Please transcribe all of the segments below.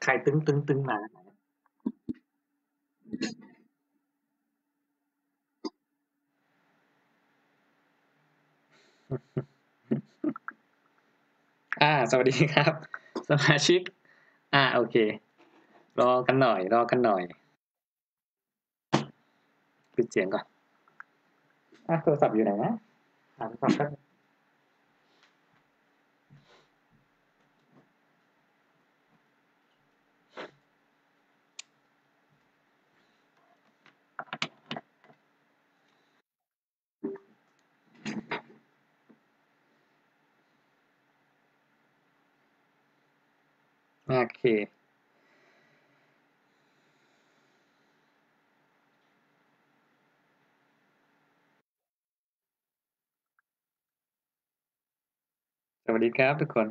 ใครตึงมาสวัสดีครับสมาชิกโอเครอกันหน่อยปิดเสียงก่อนโทรศัพท์อยู่ไหนนะโทรศัพท์ก็โอเคสวัสดีครับทุกคน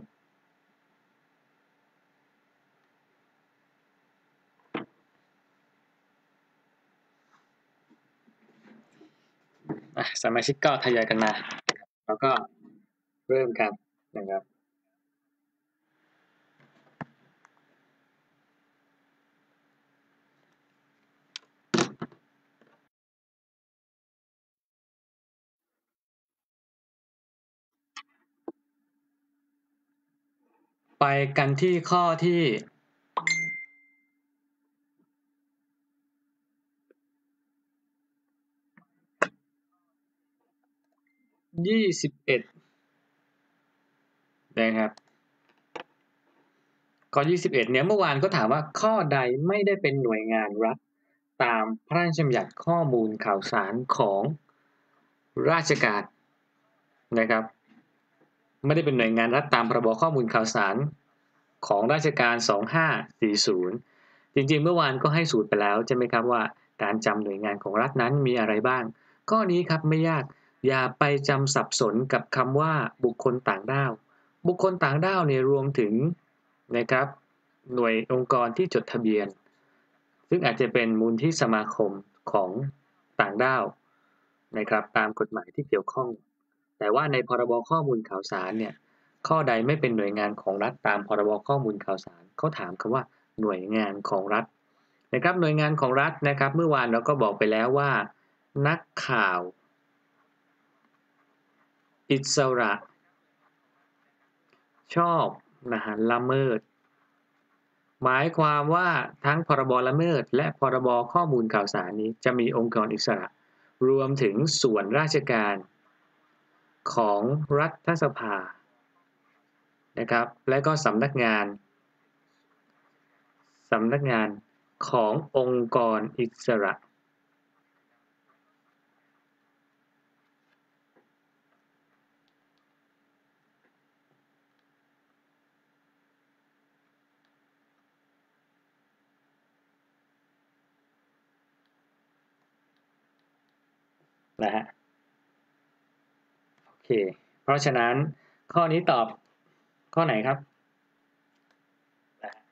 สมาชิกก็ทยอยกันมาแล้วก็เริ่มกันนะครับไปกันที่ข้อที่21นะครับข้อ21เนี่ยเมื่อวานก็ถามว่าข้อใดไม่ได้เป็นหน่วยงานรัฐตามพระราชบัญญัติข้อมูลข่าวสารของราชการนะครับไม่ได้เป็นหน่วยงานรัฐตามพรบข้อมูลข่าวสารของราชการ2540จริงๆเมื่อวานก็ให้สูตรไปแล้วใช่ไหมครับว่าการจำหน่วยงานของรัฐนั้นมีอะไรบ้างข้อนี้ครับไม่ยากอย่าไปจำสับสนกับคำว่าบุคคลต่างด้าวบุคคลต่างด้าวเนี่ยรวมถึงนะครับหน่วยองค์กรที่จดทะเบียนซึ่งอาจจะเป็นมูลที่สมาคมของต่างด้าวนะครับตามกฎหมายที่เกี่ยวข้องแต่ว่าในพรบข้อมูลข่าวสารเนี่ยข้อใดไม่เป็นหน่วยงานของรัฐตามพรบข้อมูลข่าวสารเขาถามคำว่าหน่วยงานของรัฐนะครับหน่วยงานของรัฐนะครับเมื่อวานเราก็บอกไปแล้วว่านักข่าวอิสระชอบนะฮะละเมิดหมายความว่าทั้งพรบละเมิดและพรบข้อมูลข่าวสารนี้จะมีองค์กรอิสระรวมถึงส่วนราชการของรัฐสภานะครับและก็สำนักงานขององค์กรอิสระนะฮะโอเคเพราะฉะนั้นข้อนี้ตอบข้อไหนครับนะฮะ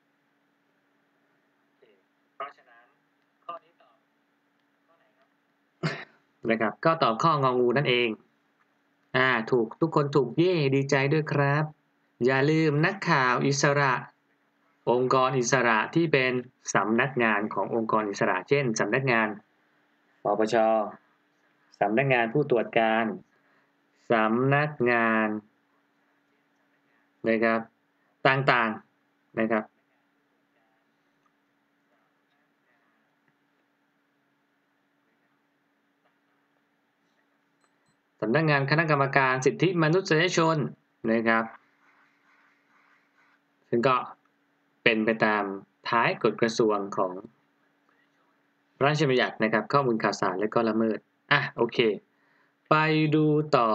โอเคเพราะฉะนั้นข้อนี้ตอบข้อไหนครับนะครับก็ตอบข้ององูนั่นเองถูกทุกคนถูกเย่ดีใจด้วยครับอย่าลืมนักข่าวอิสระองค์กรอิสระที่เป็นสำนักงานขององค์กรอิสระเช่นสำนักงานปปชสำนักงานผู้ตรวจการสำนักงานนะครับต่างๆนะครับสำนักงานคณะกรรมการสิทธิมนุษยชนนะครับซึ่งก็เป็นไปตามท้ายกฎกระทรวงของพระราชบัญญัตินะครับข้อมูลข่าวสารและก็ละเมิดโอเคไปดูต่อ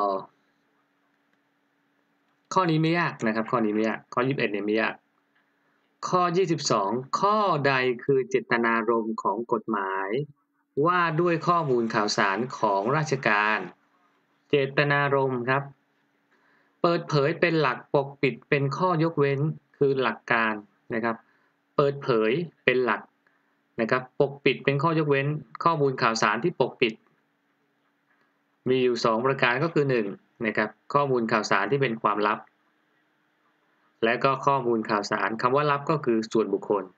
ข้อนี้ไม่ยากนะครับข้อนี้ไม่ยากข้อ21เนี่ยไม่ยากข้อ22ข้อใดคือเจตนารมณ์ของกฎหมายว่าด้วยข้อมูลข่าวสารของราชการเจตนารมณ์ครับเปิดเผยเป็นหลักปกปิดเป็นข้อยกเว้นคือหลักการนะครับเปิดเผยเป็นหลักนะครับปกปิดเป็นข้อยกเว้นข้อมูลข่าวสารที่ปกปิดมีอยู่2ประการก็คือ1นะครับข้อมูลข่าวสารที่เป็นความลับและก็ข้อมูลข่าวสารคำว่าลับก็คือส่วนบุคคล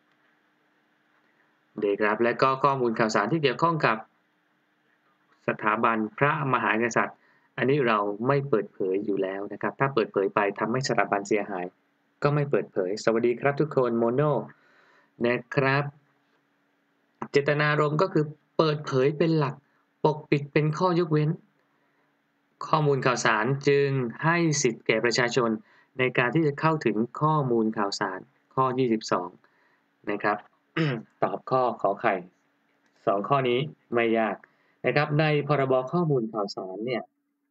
นะครับและก็ข้อมูลข่าวสารที่เกี่ยวข้องกับสถาบันพระมหากษัตริย์อันนี้เราไม่เปิดเผยอยู่แล้วนะครับถ้าเปิดเผยไปทำให้สถาบันเสียหายก็ไม่เปิดเผยสวัสดีครับทุกคนโมโนนะครับเจตนารมณ์ก็คือเปิดเผยเป็นหลักปกปิดเป็นข้อยกเว้นข้อมูลข่าวสารจึงให้สิทธิแก่ประชาชนในการที่จะเข้าถึงข้อมูลข่าวสารข้อ22นะครับ ตอบข้อขอไข่2ข้อนี้ไม่ยากนะครับในพรบข้อมูลข่าวสารเนี่ย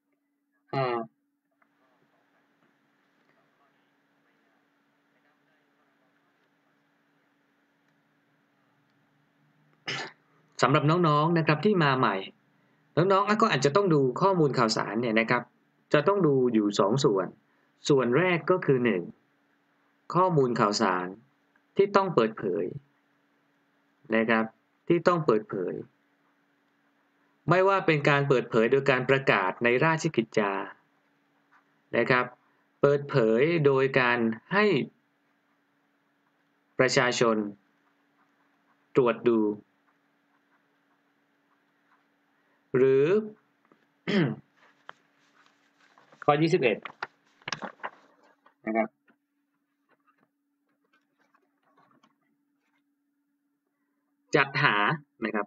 สำหรับน้องๆนะครับที่มาใหม่น้องๆก็อาจจะต้องดูข้อมูลข่าวสารเนี่ยนะครับจะต้องดูอยู่2ส่วนแรกก็คือ1ข้อมูลข่าวสารที่ต้องเปิดเผยนะครับที่ต้องเปิดเผยไม่ว่าเป็นการเปิดเผยโดยการประกาศในราชกิจจานะครับเปิดเผยโดยการให้ประชาชนตรวจดูหรือ ข้อ21นะครับจัดหานะครับ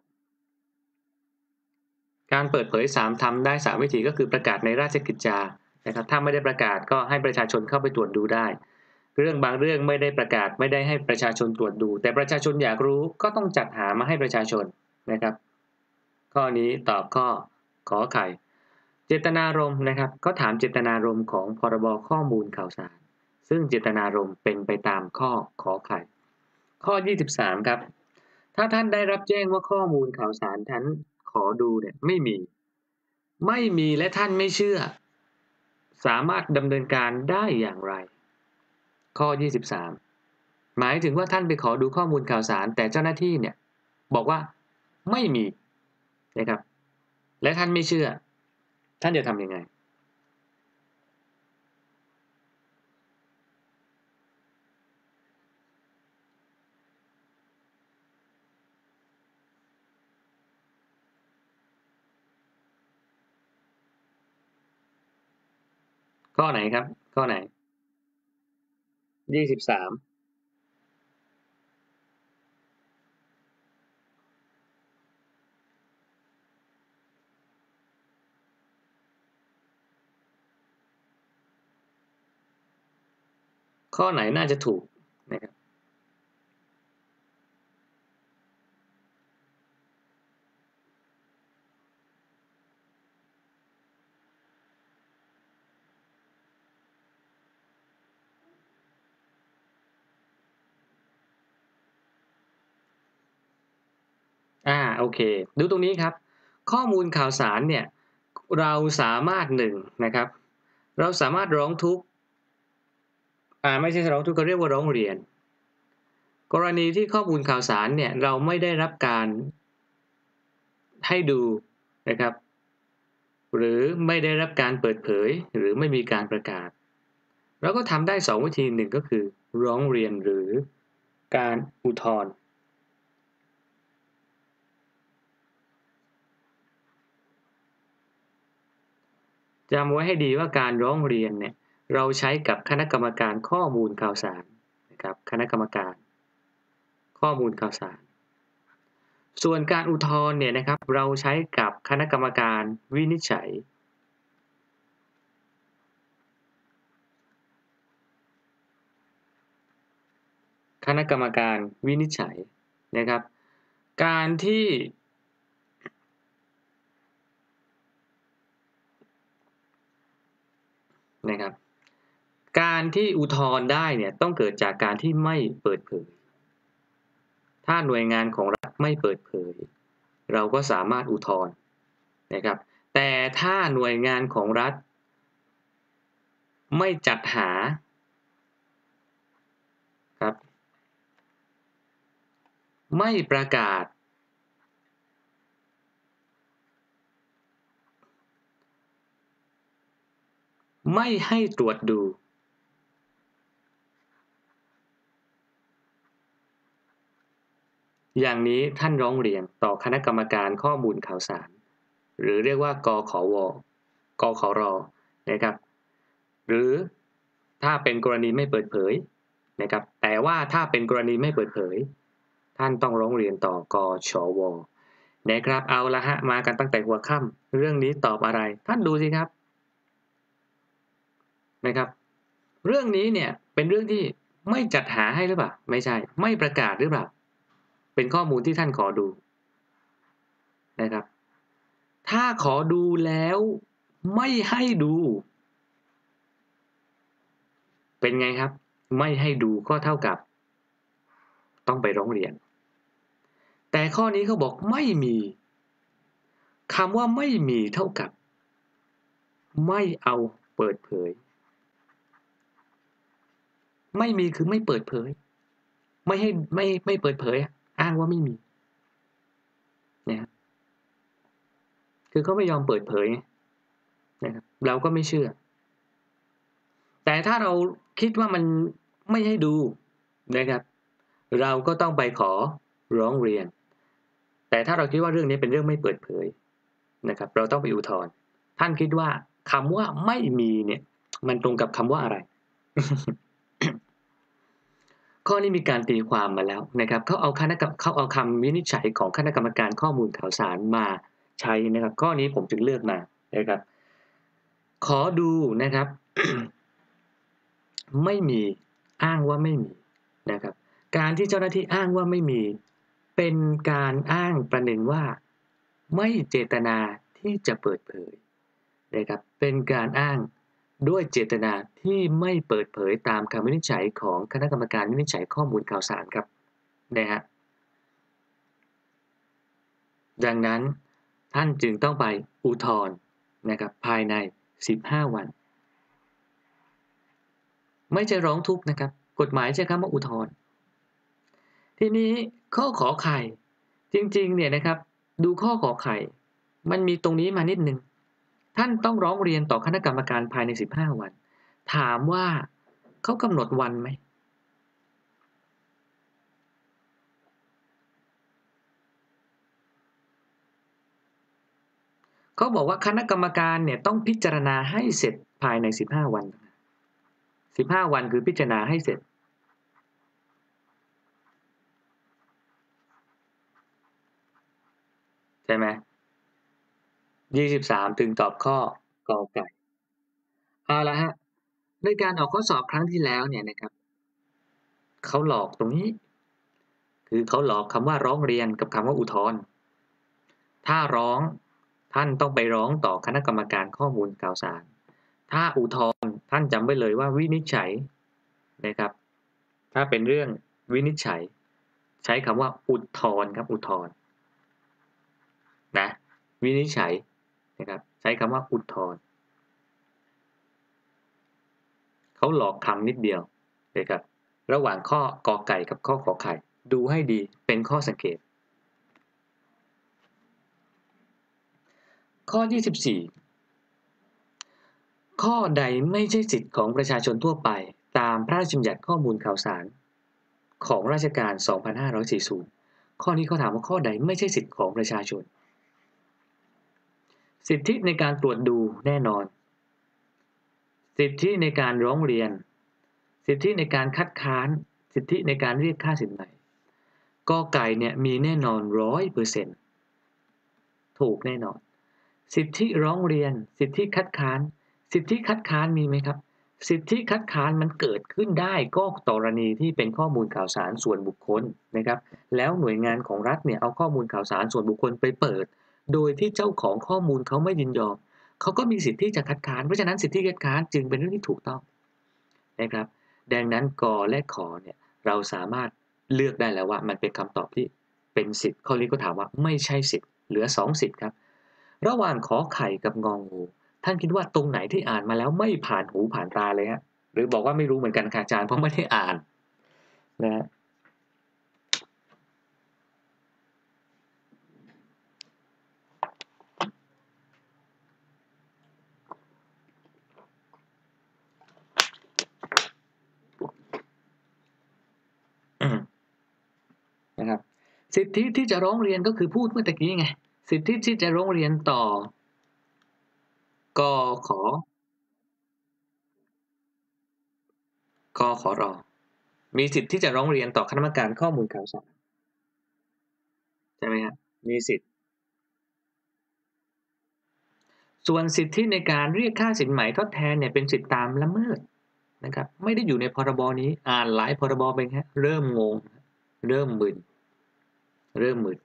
การเปิดเผย3ทำได้3วิธีก็คือประกาศในราชกิจจานะครับถ้าไม่ได้ประกาศก็ให้ประชาชนเข้าไปตรวจดูได้เรื่องบางเรื่องไม่ได้ประกาศไม่ได้ให้ประชาชนตรวจดูแต่ประชาชนอยากรู้ก็ต้องจัดหามาให้ประชาชนนะครับข้อนี้ตอบข้อขอไข่เจตนารมณ์นะครับก็ถามเจตนารมณ์ของพรบข้อมูลข่าวสารซึ่งเจตนารมณ์เป็นไปตามข้อขอไข่ข้อ23ครับถ้าท่านได้รับแจ้งว่าข้อมูลข่าวสารท่านขอดูเนี่ยไม่มีและท่านไม่เชื่อสามารถดำเนินการได้อย่างไรข้อ23หมายถึงว่าท่านไปขอดูข้อมูลข่าวสารแต่เจ้าหน้าที่เนี่ยบอกว่าไม่มีนะครับและท่านไม่เชื่อท่านจะทำยังไงข้อไหนครับข้อไหน23ข้อไหนน่าจะถูกนะครับโอเคดูตรงนี้ครับข้อมูลข่าวสารเนี่ยเราสามารถนะครับเราสามารถร้องทุกข์ไม่ใช่ร้องทุกข์เขาเรียกว่าร้องเรียนกรณีที่ข้อมูลข่าวสารเนี่ยเราไม่ได้รับการให้ดูนะครับหรือไม่ได้รับการเปิดเผยหรือไม่มีการประกาศเราก็ทำได้2วิธีหนึ่งก็คือร้องเรียนหรือการอุทธรณ์จำไว้ให้ดีว่าการร้องเรียนเนี่ยเราใช้กับคณะกรรมการข้อมูลข่าวสารนะครับคณะกรรมการข้อมูลข่าวสารส่วนการอุทธรณ์เนี่ยนะครับเราใช้กับคณะกรรมการวินิจฉัยคณะกรรมการวินิจฉัยนะครับการที่นะครับการที่อุทธรณ์ได้เนี่ยต้องเกิดจากการที่ไม่เปิดเผยถ้าหน่วยงานของรัฐไม่เปิดเผยเราก็สามารถอุทธรณ์นะครับแต่ถ้าหน่วยงานของรัฐไม่จัดหาครับไม่ประกาศไม่ให้ตรวจดูอย่างนี้ท่านร้องเรียนต่อคณะกรรมการข้อมูลข่าวสารหรือเรียกว่ากขวกขรนะครับหรือถ้าเป็นกรณีไม่เปิดเผยนะครับแต่ว่าถ้าเป็นกรณีไม่เปิดเผยท่านต้องร้องเรียนต่อกชวนะครับเอาละฮะมากันตั้งแต่หัวค่ำเรื่องนี้ตอบอะไรท่านดูสิครับนะครับเรื่องนี้เนี่ยเป็นเรื่องที่ไม่จัดหาให้หรือเปล่าไม่ใช่ไม่ประกาศหรือเปล่าเป็นข้อมูลที่ท่านขอดูนะครับถ้าขอดูแล้วไม่ให้ดูเป็นไงครับไม่ให้ดูก็เท่ากับต้องไปร้องเรียนแต่ข้อนี้เขาบอกไม่มีคำว่าไม่มีเท่ากับไม่เอาเปิดเผยไม่มีคือไม่เปิดเผยไม่ให้ไม่เปิดเผยอ้างว่าไม่มีนะคือเขาไม่ยอมเปิดเผยนะครับเราก็ไม่เชื่อแต่ถ้าเราคิดว่ามันไม่ให้ดูนะครับเราก็ต้องไปขอร้องเรียนแต่ถ้าเราคิดว่าเรื่องนี้เป็นเรื่องไม่เปิดเผยนะครับเราต้องไปอุทธรณ์ท่านคิดว่าคำว่าไม่มีเนี่ยมันตรงกับคำว่าอะไร ข้อนี้มีการตีความมาแล้วนะครับเขาเอาคำวินิจฉัยของคณะกรรมการข้อมูลข่าวสารมาใช้นะครับข้อนี้ผมจึงเลือกมานะครับขอดูนะครับ ไม่มีอ้างว่าไม่มีนะครับการที่เจ้าหน้าที่อ้างว่าไม่มีเป็นการอ้างประหนึ่งว่าไม่เจตนาที่จะเปิดเผยนะครับเป็นการอ้างด้วยเจตนาที่ไม่เปิดเผยตามคำวินิจฉัยของคณะกรรมการวินิจฉัยข้อมูลข่าวสารครับนะฮะดังนั้นท่านจึงต้องไปอุทธรณ์นะครับภายใน15วันไม่ใช่ร้องทุกข์นะครับกฎหมายใช้คำว่าอุทธรณ์ ทีนี้ข้อขอไข่จริงๆเนี่ยนะครับดูข้อขอไข่มันมีตรงนี้มานิดหนึ่งท่านต้องร้องเรียนต่อคณะกรรมการภายใน15วันถามว่าเขากำหนดวันไหมเขาบอกว่าคณะกรรมการเนี่ยต้องพิจารณาให้เสร็จภายใน15วัน15วันคือพิจารณาให้เสร็จใช่ไหม23ถึงตอบข้อกอไก่เอาละฮะในการออกข้อสอบครั้งที่แล้วเนี่ยนะครับเขาหลอกตรงนี้คือเขาหลอกคำว่าร้องเรียนกับคำว่าอุทธรณ์ ถ้าร้องท่านต้องไปร้องต่อคณะกรรมการข้อมูลข่าวสารถ้าอุทธรณ์ท่านจำไว้เลยว่าวินิจฉัยนะครับถ้าเป็นเรื่องวินิจฉัยใช้คำว่าอุทธรณ์ครับอุทธรณ์นะวินิจฉัยนะครับใช้คำว่าอุทธรณ์เขาหลอกคำนิดเดียวนะครับระหว่างข้อกอไก่กับข้อขอไข่ดูให้ดีเป็นข้อสังเกตข้อ24 ข้อใดไม่ใช่สิทธิของประชาชนทั่วไปตามพระราชบัญญัติข้อมูลข่าวสารของราชการ 2540 ข้อนี้เขาถามว่าข้อใดไม่ใช่สิทธิของประชาชน สิทธิในการตรวจดูแน่นอน สิทธิในการร้องเรียน สิทธิในการคัดค้าน สิทธิในการเรียกค่าสินไหมกอไก่เนี่ยมีแน่นอน100%ถูกแน่นอน สิทธิร้องเรียนสิทธิคัดค้านสิทธิคัดค้านมีไหมครับสิทธิคัดค้านมันเกิดขึ้นได้ก็กรณีที่เป็นข้อมูลข่าวสารส่วนบุคคลนะครับแล้วหน่วยงานของรัฐเนี่ยเอาข้อมูลข่าวสารส่วนบุคคลไปเปิดโดยที่เจ้าของข้อมูลเขาไม่ยินยอมเขาก็มีสิทธิที่จะคัดค้านเพราะฉะนั้นสิทธิคัดค้านจึงเป็นเรื่องที่ถูกต้องนะครับดังนั้นกและขอเนี่ยเราสามารถเลือกได้แล้วว่ามันเป็นคำตอบที่เป็นสิทธิ์ข้อนี้ก็ถามว่าไม่ใช่สิทธิ์เหลือ2สิทธิ์ครับ ระหว่างขอไข่กับงองูท่านคิดว่าตรงไหนที่อ่านมาแล้วไม่ผ่านหูผ่านตาเลยฮะหรือบอกว่าไม่รู้เหมือนกันค่ะอาจารย์เพราะไม่ได้อ่านนะฮะนะครับสิทธิที่จะร้องเรียนก็คือพูดเมื่อตะกี้ไงสิทธิที่จะร้องเรียนต่อกขกขรมีสิทธิ์ที่จะร้องเรียนต่อคณะกรรมการข้อมูลข่าวสารใช่ไหมครับมีสิทธิ์ส่วนสิทธิในการเรียกค่าสินไหมทดแทนเนี่ยเป็นสิทธิตามละเมิดนะครับไม่ได้อยู่ในพรบนี้อ่านหลายพรบเป็นฮะเริ่มงงเริ่มมึนเริ่มมึน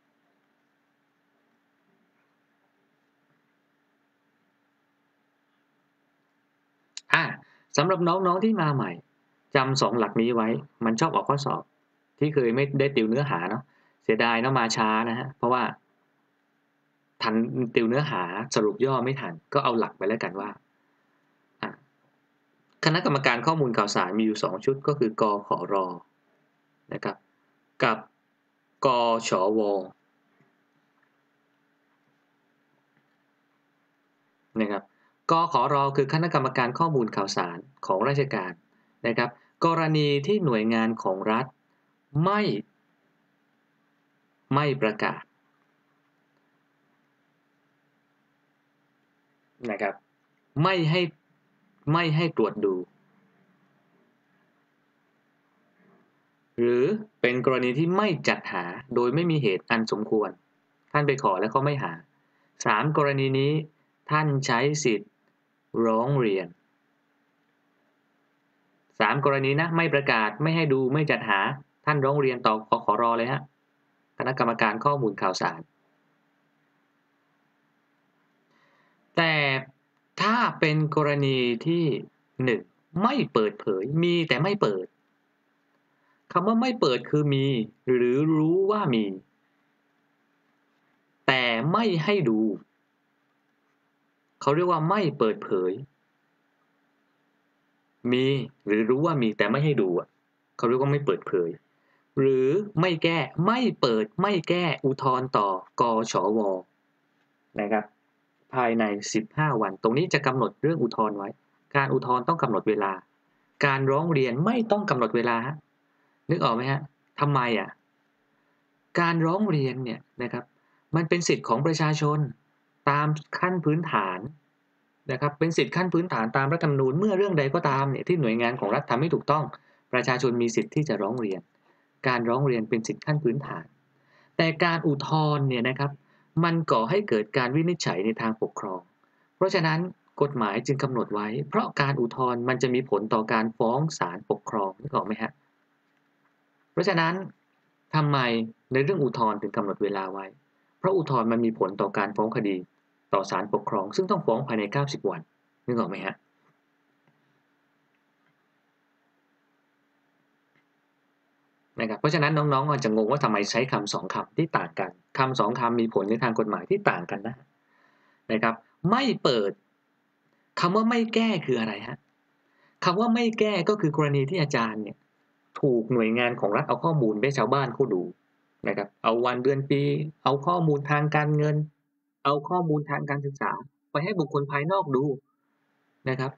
สำหรับน้องๆที่มาใหม่จำ2หลักนี้ไว้มันชอบออกข้อสอบที่เคยไม่ได้ติวเนื้อหาเนาะเสียดายเนาะมาช้านะฮะเพราะว่าทันติวเนื้อหาสรุปย่อไม่ทันก็เอาหลักไปแล้วกันว่าคณะกรรมการข้อมูลข่าวสารมีอยู่2ชุดก็คือกขรนะครับกับกชวนะครับกขรคือคณะกรรมการข้อมูลข่าวสารของราชการนะครับกรณีที่หน่วยงานของรัฐไม่ประกาศนะครับไม่ให้ตรวจดูหรือเป็นกรณีที่ไม่จัดหาโดยไม่มีเหตุอันสมควรท่านไปขอแล้วเขาไม่หา3กรณีนี้ท่านใช้สิทธิ์ร้องเรียน3กรณีนะไม่ประกาศไม่ให้ดูไม่จัดหาท่านร้องเรียนต่อกขรเลยฮะคณะกรรมการข้อมูลข่าวสารแต่ถ้าเป็นกรณีที่1ไม่เปิดเผยมีแต่ไม่เปิดคำว่าไม่เปิดคือมีหรือรู้ว่ามีแต่ไม่ให้ดูเขาเรียกว่าไม่เปิดเผยมีหรือรู้ว่ามีแต่ไม่ให้ดูเขาเรียกว่าไม่เปิดเผยหรือไม่แก้ไม่เปิดไม่แก้อุทธรณ์ต่อกชวนะครับภายใน15วันตรงนี้จะกำหนดเรื่องอุทธรณ์ไว้การอุทธรณ์ต้องกำหนดเวลาการร้องเรียนไม่ต้องกำหนดเวลานึกออกไหมฮะทำไมการร้องเรียนเนี่ยนะครับมันเป็นสิทธิ์ของประชาชนตามขั้นพื้นฐานนะครับเป็นสิทธิขั้นพื้นฐานตามรัฐธรรมนูญเมื่อเรื่องใดก็ตามเนี่ยที่หน่วยงานของรัฐทำไม่ถูกต้องประชาชนมีสิทธิ์ที่จะร้องเรียนการร้องเรียนเป็นสิทธิขั้นพื้นฐานแต่การอุทธรณ์เนี่ยนะครับมันก่อให้เกิดการวินิจฉัยในทางปกครองเพราะฉะนั้นกฎหมายจึงกำหนดไว้เพราะการอุทธรณ์มันจะมีผลต่อการฟ้องศาลปกครองนึกออกไหมฮะเพราะฉะนั้นทำไมในเรื่องอุทธรณ์ถึงกำหนดเวลาไว้เพราะอุทธรณ์มันมีผลต่อการฟ้องคดีต่อศาลปกครองซึ่งต้องฟ้องภายใน90วันนึกออกไหมฮะนะครับเพราะฉะนั้นน้องๆอาจจะงงว่าทำไมใช้คำ2คำที่ต่างกันคำ2คำมีผลในทางกฎหมายที่ต่างกันนะครับไม่เปิดคำว่าไม่แก้คืออะไรฮะคำว่าไม่แก้ก็คือกรณีที่อาจารย์เนี่ยถูกหน่วยงานของรัฐเอาข้อมูลไปให้ชาวบ้านเขาดูนะครับเอาวันเดือนปีเอาข้อมูลทางการเงินเอาข้อมูลทางการศึกษาไปให้บุคคลภายนอกดูนะครับ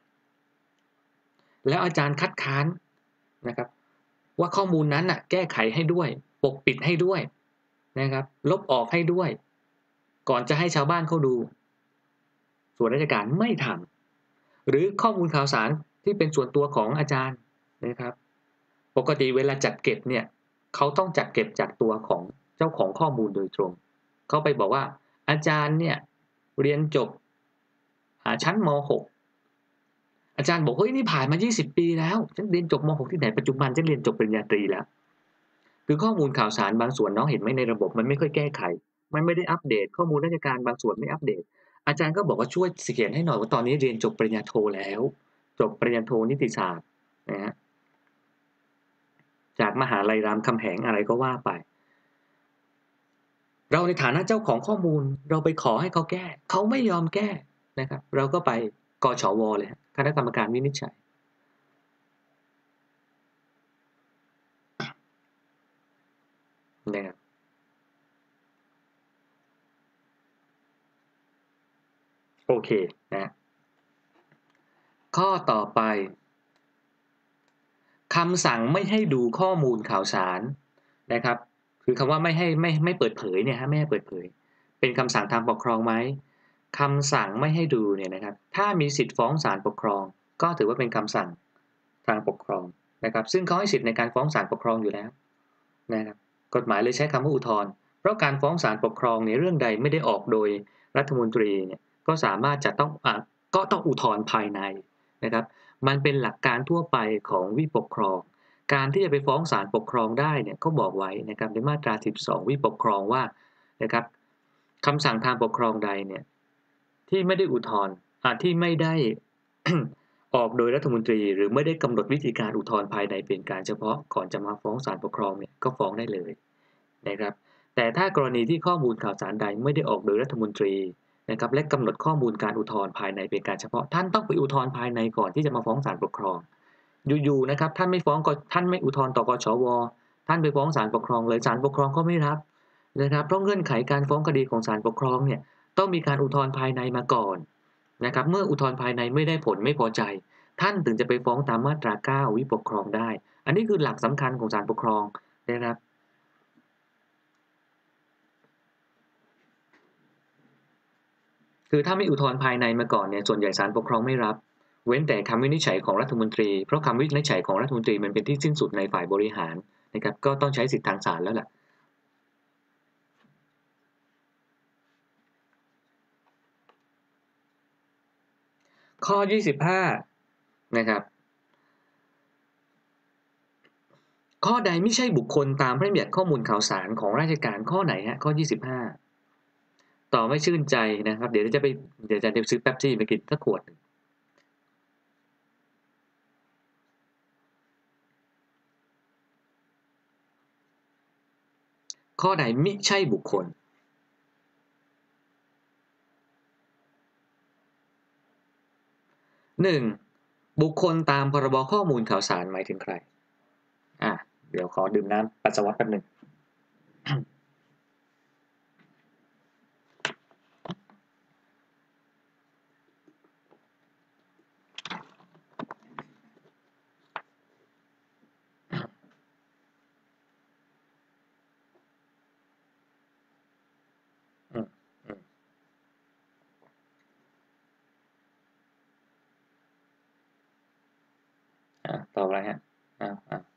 แล้วอาจารย์คัดค้านนะครับว่าข้อมูลนั้นแก้ไขให้ด้วยปกปิดให้ด้วยนะครับลบออกให้ด้วยก่อนจะให้ชาวบ้านเขาดูส่วนราชการไม่ทำหรือข้อมูลข่าวสารที่เป็นส่วนตัวของอาจารย์นะครับปกติเวลาจัดเก็บเนี่ยเขาต้องจัดเก็บจากตัวของเจ้าของข้อมูลโดยตรงเขาไปบอกว่าอาจารย์เนี่ยเรียนจบชั้นม .6 อาจารย์บอกเฮ้ยนี่ผ่านมา20ปีแล้วฉันเรียนจบม .6 ที่ไหนปัจจุบันฉันเรียนจบปริญญาตรีแล้วคือข้อมูลข่าวสารบางส่วนน้องเห็นไหมในระบบมันไม่ค่อยแก้ไขมันไม่ได้อัปเดตข้อมูลราชการบางส่วนไม่อัปเดตอาจารย์ก็บอกว่าช่วยเขียนให้หน่อยว่าตอนนี้เรียนจบปริญญาโทแล้วจบปริญญาโทนิติศาสตร์นะฮะจากมหาลัยรามคำแหงอะไรก็ว่าไปเราในฐานะเจ้าของข้อมูลเราไปขอให้เขาแก้เขาไม่ยอมแก้นะครับเราก็ไปกชวเลยคณะกรรมการวินิจฉัยนะครับโอเคนะข้อต่อไปคำสั่งไม่ให้ดูข้อมูลข่าวสารนะครับคือคำว่าไม่เปิดเผยเนี่ยฮะไม่ให้เปิดเผยเป็นคำสั่งทางปกครองไหมคำสั่งไม่ให้ดูเนี่ยนะครับถ้ามีสิทธิ์ฟ้องศาลปกครองก็ถือว่าเป็นคำสั่งทางปกครองนะครับซึ่งเขาให้สิทธิ์ในการฟ้องศาลปกครองอยู่แล้วนะครับกฎหมายเลยใช้คำว่าอุทธรณ์เพราะการฟ้องศาลปกครองในเรื่องใดไม่ได้ออกโดยรัฐมนตรีเนี่ยก็สามารถจะต้องก็ต้องอุทธรณ์ภายในนะครับมันเป็นหลักการทั่วไปของวิปกครอง การที่จะไปฟ้องศาลปกครองได้เนี่ยก็บอกไว้นะครับในมาตรา 12 วิปกครองว่านะครับคำสั่งทางปกครองใดเนี่ยที่ไม่ได้อุทธรณ์ที่ไม่ได้ ออกโดยรัฐมนตรีหรือไม่ได้กำหนดวิธีการอุทธรณ์ภายในเป็นการเฉพาะก่อนจะมาฟ้องศาลปกครองเนี่ยก็ฟ้องได้เลยนะครับแต่ถ้ากรณีที่ข้อมูลข่าวสารใดไม่ได้ออกโดยรัฐมนตรีนะครับและกำหนดข้อมูลการอุทธรณ์ภายในเป็นการเฉพาะท่านต้องไปอุทธรณ์ภายในก่อนที่จะมาฟ้องศาลปกครอง อยู่ๆนะครับท่านไม่ฟ้องก็ท่านไม่อุทธรณ์ต่อกชวท่านไปฟ้องศาลปกครองเลยศาลปกครองก็ไม่รับนะครับเพราะเงื่อนไขการฟ้องคดีของศาลปกครองเนี่ยต้องมีการอุทธรณ์ภายในมาก่อนนะครับเมื่ออุทธรณ์ภายในไม่ได้ผลไม่พอใจท่านถึงจะไปฟ้องตามมาตรา9วิปกครองได้อันนี้คือหลักสำคัญของศาลปกครองนะครับคือถ้าไม่อุทธรณ์ภายในมาก่อนเนี่ยส่วนใหญ่ศาลปกครองไม่รับเว้นแต่คำวินิจฉัยของรัฐมนตรีเพราะคำวินิจฉัยของรัฐมนตรีมันเป็นที่สิ้นสุดในฝ่ายบริหารนะครับก็ต้องใช้สิทธิทางศาลแล้วล่ะ ข้อ 25นะครับข้อใดไม่ใช่บุคคลตามพระราชบัญญัติข้อมูลข่าวสารของราชการข้อไหนฮะข้อ 25ต่อไม่ชื่นใจนะครับเดี๋ยวจะซื้อแป๊บซี่ไปกินสักขวดข้อใดมิใช่บุคคล 1. บุคคลตามพรบข้อมูลข่าวสารหมายถึงใครอ่ะเดี๋ยวขอดื่มน้ำปัสสาวะแป๊บหนึ่งอืมอืมต่อไปฮะอ่า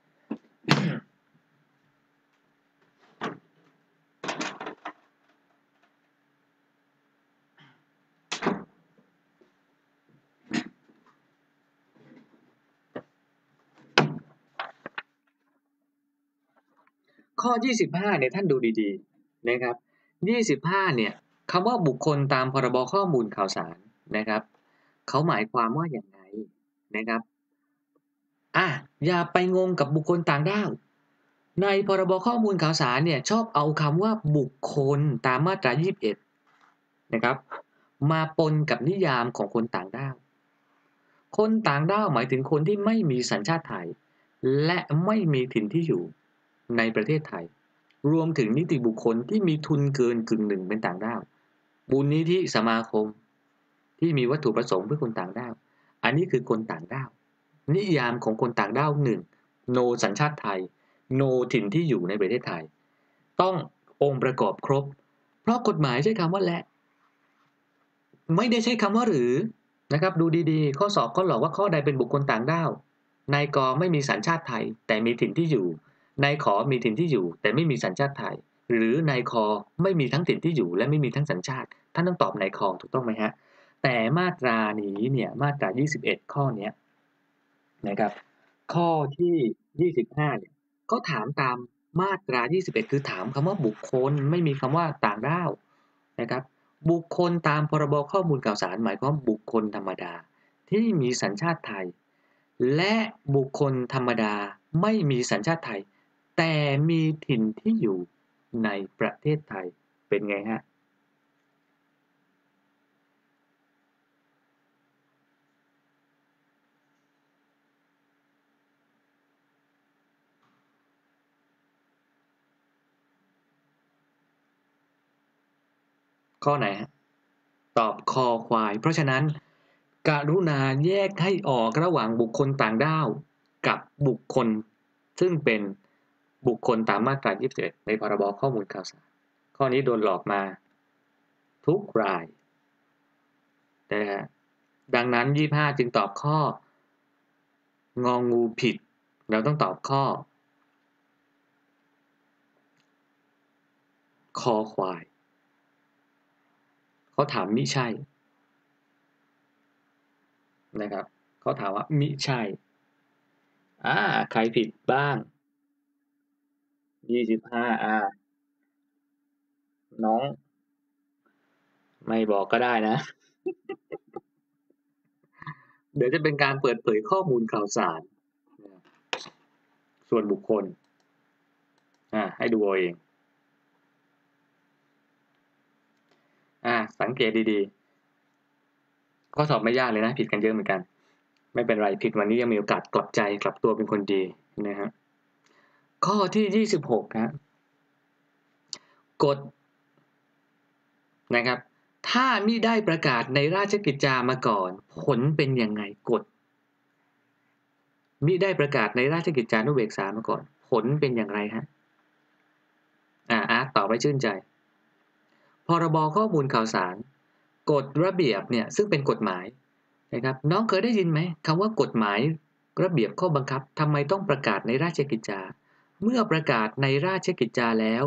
ข้อ 25เนี่ยท่านดูดีๆนะครับ25เนี่ยคำว่าบุคคลตามพรบข้อมูลข่าวสารนะครับเขาหมายความว่าอย่างไรนะครับอย่าไปงงกับบุคคลต่างด้าวในพรบข้อมูลข่าวสารเนี่ยชอบเอาคำว่าบุคคลตามมาตรา21นะครับมาปนกับนิยามของคนต่างด้าวคนต่างด้าวหมายถึงคนที่ไม่มีสัญชาติไทยและไม่มีถิ่นที่อยู่ในประเทศไทยรวมถึงนิติบุคคลที่มีทุนเกินกึ่งหนึ่งเป็นต่างด้าวมูลนิธิสมาคมที่มีวัตถุประสงค์เพื่อคนต่างด้าวอันนี้คือคนต่างด้าวนิยามของคนต่างด้าว1 no สัญชาติไทย no ถิ่นที่อยู่ในประเทศไทยต้ององค์ประกอบครบเพราะกฎหมายใช้คำว่าและไม่ได้ใช้คำว่าหรือนะครับดูดีๆข้อสอบก็หลอกว่าข้อใดเป็นบุคคลต่างด้าวนายกไม่มีสัญชาติไทยแต่มีถิ่นที่อยู่นายขอมีถิ่นที่อยู่แต่ไม่มีสัญชาติไทยหรือนายคไม่มีทั้งถิ่นที่อยู่และไม่มีทั้งสัญชาติท่านต้องตอบนายคถูกต้องไหมฮะแต่มาตรานี้เนี่ยมาตรา21ข้อเนี้ยนะครับข้อที่25เนี่ยก็ถามตามมาตรา21คือถามคำว่าบุคคลไม่มีคำว่าต่างด้าวนะครับบุคคลตามพรบข้อมูลข่าวสารหมายความว่าบุคคลธรรมดาที่มีสัญชาติไทยและบุคคลธรรมดาไม่มีสัญชาติไทยแต่มีถิ่นที่อยู่ในประเทศไทยเป็นไงฮะข้อไหนฮะ ตอบคอควายเพราะฉะนั้นกรุณาแยกให้ออกระหว่างบุคคลต่างด้าวกับบุคคลซึ่งเป็นบุคคลตามมาตรา 21 ในพรบข้อมูลข่าวสารข้อนี้โดนหลอกมาทุกรายนะฮะดังนั้น 25 จึงตอบข้ององูผิดเราต้องตอบข้อคอควายเขาถามมิใช่นะครับเขาถามว่ามิใช่ใครผิดบ้าง25น้องไม่บอกก็ได้นะ เดี๋ยวจะเป็นการเปิดเผยข้อมูลข่าวสารส่วนบุคคลให้ดูเอาเองสังเกตดีๆข้อสอบไม่ยากเลยนะผิดกันเยอะเหมือนกันไม่เป็นไรผิดวันนี้ยังมีโอกาสกลับใจกลับตัวเป็นคนดีนะฮะข้อที่26นะกฎนะครับถ้ามิได้ประกาศในราชกิจจามาก่อนผลเป็นยังไงกฎมิได้ประกาศในราชกิจจานุเบกษามาก่อนผลเป็นอย่างไรฮะอาร์ตตอบไว้ชื่นใจพรบข้อมูลข่าวสารกฎระเบียบเนี่ยซึ่งเป็นกฎหมายนะครับน้องเคยได้ยินไหมคำว่ากฎหมายระเบียบข้อบังคับทำไมต้องประกาศในราชกิจจาเมื่อประกาศในราชกิจจาแล้ว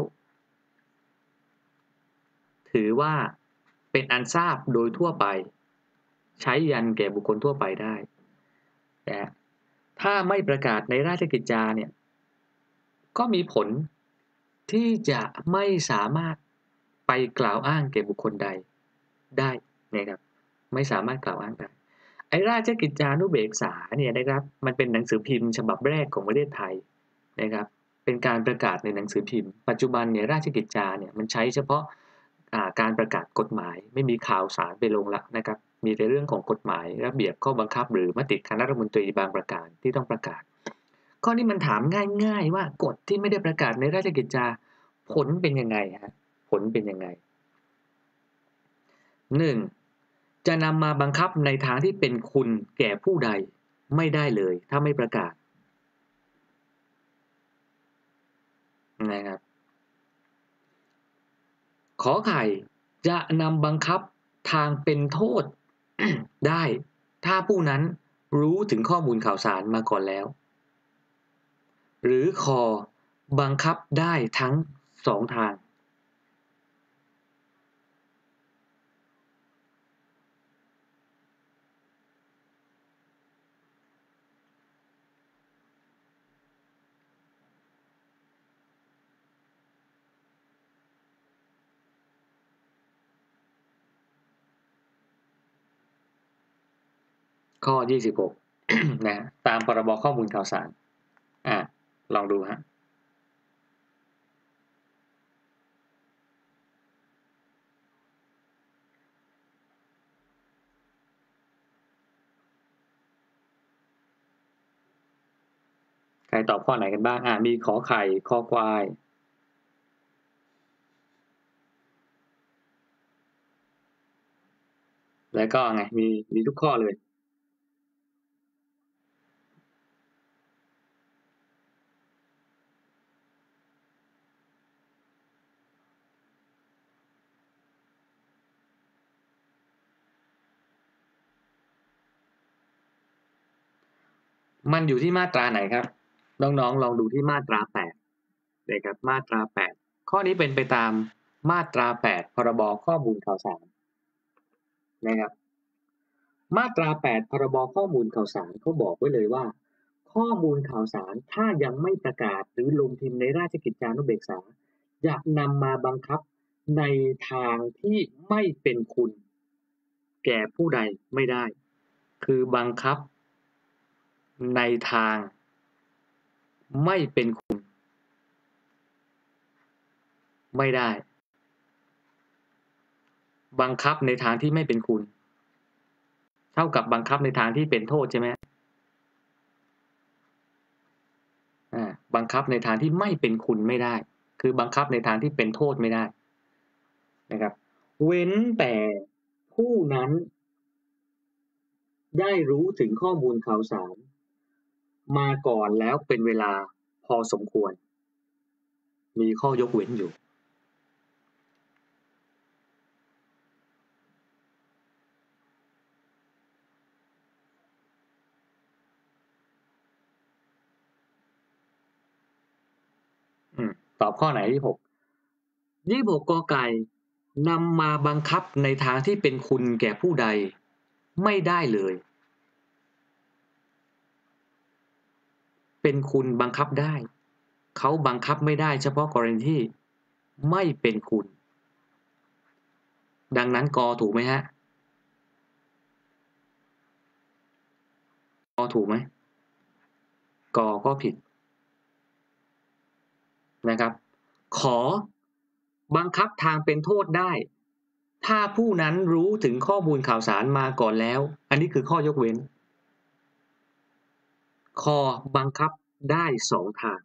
ถือว่าเป็นอันทราบโดยทั่วไปใช้ยันแก่บุคคลทั่วไปได้แต่ถ้าไม่ประกาศในราชกิจจาเนี่ยก็มีผลที่จะไม่สามารถไปกล่าวอ้างแก่บุคคลใดได้นะครับไม่สามารถกล่าวอ้างได้ไอ้ราชกิจจานุเบกษาเนี่ยนะครับมันเป็นหนังสือพิมพ์ฉบับแรกของประเทศไทยนะครับเป็นการประกาศในหนังสือพิมพ์ปัจจุบันเนี่ยราชกิจจาเนี่ยมันใช้เฉพาะการประกาศกฎหมายไม่มีข่าวสารไปลงละนะครับมีแต่เรื่องของกฎหมายระเบียบข้อบังคับหรือมติคณะรัฐมนตรีบางประการที่ต้องประกาศข้อนี้มันถามง่ายๆว่ากฎที่ไม่ได้ประกาศในราชกิจจาผลเป็นยังไงฮะผลเป็นยังไง1จะนำมาบังคับในทางที่เป็นคุณแก่ผู้ใดไม่ได้เลยถ้าไม่ประกาศนะครับขอไข่จะนำบังคับทางเป็นโทษ ได้ถ้าผู้นั้นรู้ถึงข้อมูลข่าวสารมาก่อนแล้วหรือคอบังคับได้ทั้งสองทางข้อ26 นะตามพรบข้อมูลข่าวสารลองดูฮะใครตอบข้อไหนกันบ้างมีขอไข่คอควายแล้วก็ไงมีทุกข้อเลยมันอยู่ที่มาตราไหนครับน้องๆลองดูที่มาตรา8นะครับมาตรา8ข้อนี้เป็นไปตามมาตรา8พรบข้อมูลข่าวสารนะครับมาตรา8พรบข้อมูลข่าวสารเขาบอกไว้เลยว่าข้อมูลข่าวสารถ้ายังไม่ประกาศหรือลงพิมพ์ในราชกิจจานุเบกษาจะนำมาบังคับในทางที่ไม่เป็นคุณแก่ผู้ใดไม่ได้คือบังคับในทางไม่เป็นคุณไม่ได้บังคับในทางที่ไม่เป็นคุณเท่ากับบังคับในทางที่เป็นโทษใช่ไหมบังคับในทางที่ไม่เป็นคุณไม่ได้คือบังคับในทางที่เป็นโทษไม่ได้นะครับเว้นแต่ผู้นั้นได้รู้ถึงข้อมูลข่าวสารมาก่อนแล้วเป็นเวลาพอสมควรมีข้อยกเว้นอยู่ตอบข้อไหน26กอไก่นำมาบังคับในทางที่เป็นคุณแก่ผู้ใดไม่ได้เลยเป็นคุณบังคับได้เขาบังคับไม่ได้เฉพาะกรณีที่ไม่เป็นคุณดังนั้นกอถูกไหมฮะกอถูกไหมกอก็ผิดนะครับขอบังคับทางเป็นโทษได้ถ้าผู้นั้นรู้ถึงข้อมูลข่าวสารมาก่อนแล้วอันนี้คือข้อยกเว้นคอบังคับได้2ทาง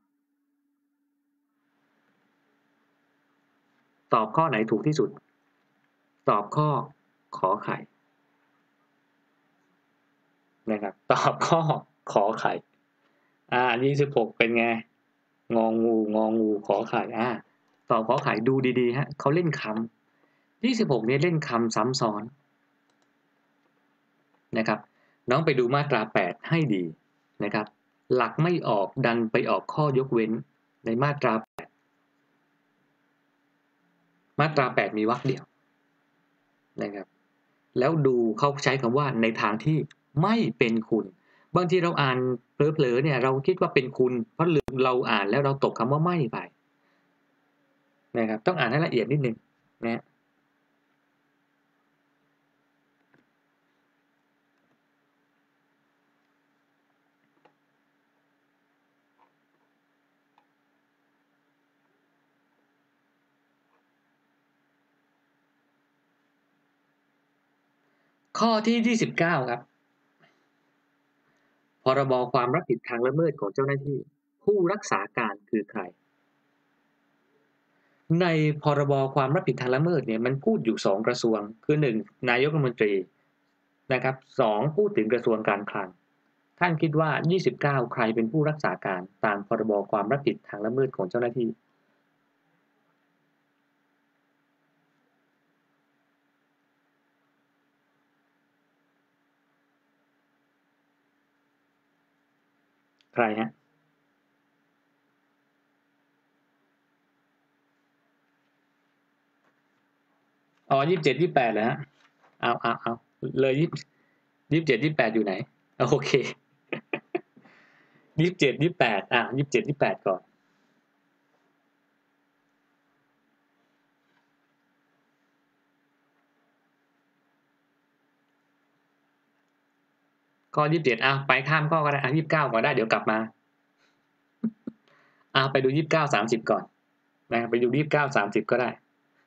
ตอบข้อไหนถูกที่สุดตอบข้อขอไข่นะครับตอบข้อขอไข่26เป็นไงงองูขอไข่ตอบขอไข่ดูดีๆฮะเขาเล่นคำ26เนี่ยเล่นคำซ้ำซ้อนนะครับน้องไปดูมาตรา8ให้ดีนะครับหลักไม่ออกดันไปออกข้อยกเว้นในมาตรา8มีวรรคเดียวนะครับแล้วดูเขาใช้คำว่าในทางที่ไม่เป็นคุณบางทีเราอ่านเผลอๆเนี่ยเราคิดว่าเป็นคุณเพราะเราอ่านแล้วเราตกคำว่าไม่ไปนะครับต้องอ่านให้ละเอียดนิดนึงนะข้อที่29ครับพรบความรับผิดทางละเมิดของเจ้าหน้าที่ผู้รักษาการคือใครในพรบความรับผิดทางละเมิดเนี่ยมันพูดอยู่2กระทรวงคือ1นายกรัฐมนตรีนะครับ2พูดถึงกระทรวงการคลังท่านคิดว่า29ใครเป็นผู้รักษาการตามพรบความรับผิดทางละเมิดของเจ้าหน้าที่ใครฮะอ๋อ27 28เหรอฮะเอาเลย27 28อยู่ไหนโอเค27 2827 28ก่อนข้อ27ไปข้ามข้อก็ได้29ก่อนได้เดี๋ยวกลับมาไปดู29 30ก่อนนะไปดู29 30ก็ได้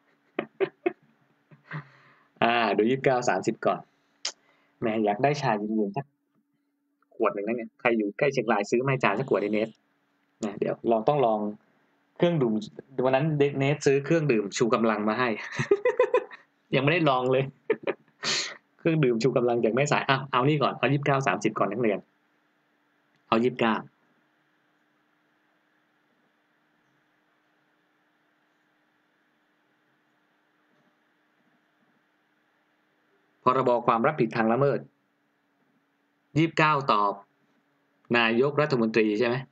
ดู29 30ก่อนแหมอยากได้ชาเย็นๆสักขวดหนึ่งนะเนี่ยใครอยู่ใกล้เชียงรายซื้อมาให้จานสักขวดในเนสนะเดี๋ยวต้องลองเครื่องดื่มวันนั้นเนสซื้อเครื่องดื่มชูกำลังมาให้ ยังไม่ได้ลองเลยเครื่องดื่มชูกำลังจากแม่สายเอานี่ก่อนเอา29 30ก่อนนักเรียนเอา29พรบความรับผิดทางละเมิด29ตอบนายกรัฐมนตรีใช่ไหม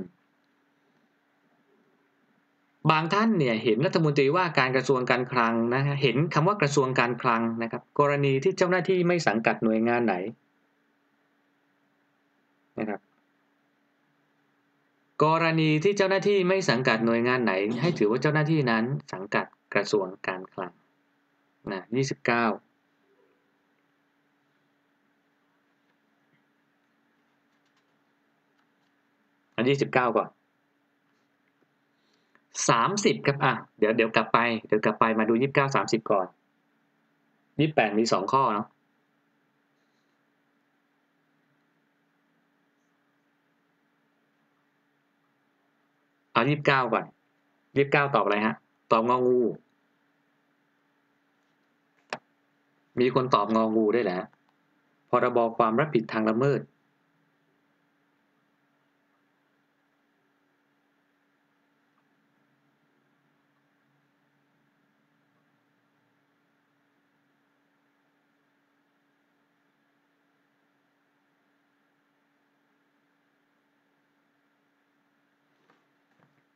บางท่านเนี่ยเห็นรัฐมนตรีว่าการกระทรวงการคลังนะฮะเห็นคำว่ากระทรวงการคลังนะครับกรณีที่เจ้าหน้าที่ไม่สังกัดหน่วยงานไหนนะครับกรณีที่เจ้าหน้าที่ไม่สังกัดหน่วยงานไหนให้ถือว่าเจ้าหน้าที่นั้นสังกัดกระทรวงการคลังนะ29อัน29ก่อน30ครับเดี๋ยวกลับไปมาดู29 30ก่อน28มี2ข้อเนาะเอา29ก่อน29ตอบอะไรฮะตอบงองูมีคนตอบงองูด้วยแหละพรบความรับผิดทางละเมิด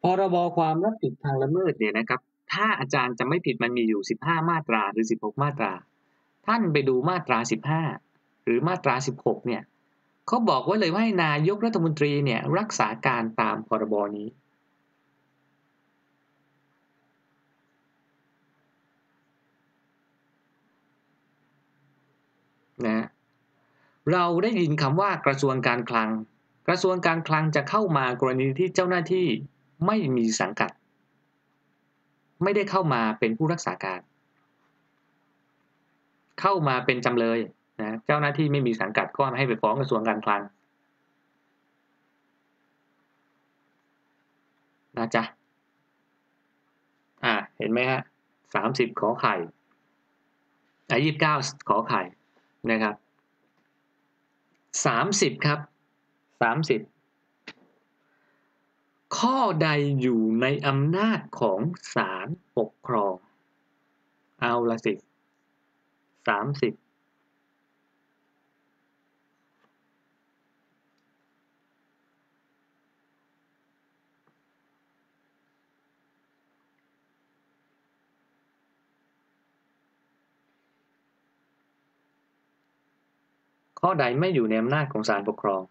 พรบความรับผิดทางละเมิดเนี่ยนะครับถ้าอาจารย์จำไม่ผิดมันมีอยู่15มาตราหรือ16มาตราท่านไปดูมาตรา15หรือมาตรา16เนี่ยเขาบอกไว้เลยว่าให้นายกรัฐมนตรีเนี่ยรักษาการตามพรบนี้นะเราได้ยินคำว่ากระทรวงการคลังกระทรวงการคลังจะเข้ามากรณีที่เจ้าหน้าที่ไม่มีสังกัดไม่ได้เข้ามาเป็นผู้รักษาการเข้ามาเป็นจำเลยนะเจ้าหน้าที่ไม่มีสังกัดก็ให้ไปฟ้องกระทรวงการคลังนะจ๊ะเห็นไหมฮะ30ขอไข่29ขอไข่นะครับ30ครับ30ข้อใดอยู่ในอำนาจของศาลปกครองเอาละสิ30ข้อใดไม่อยู่ในอำนาจของศาลปกครอง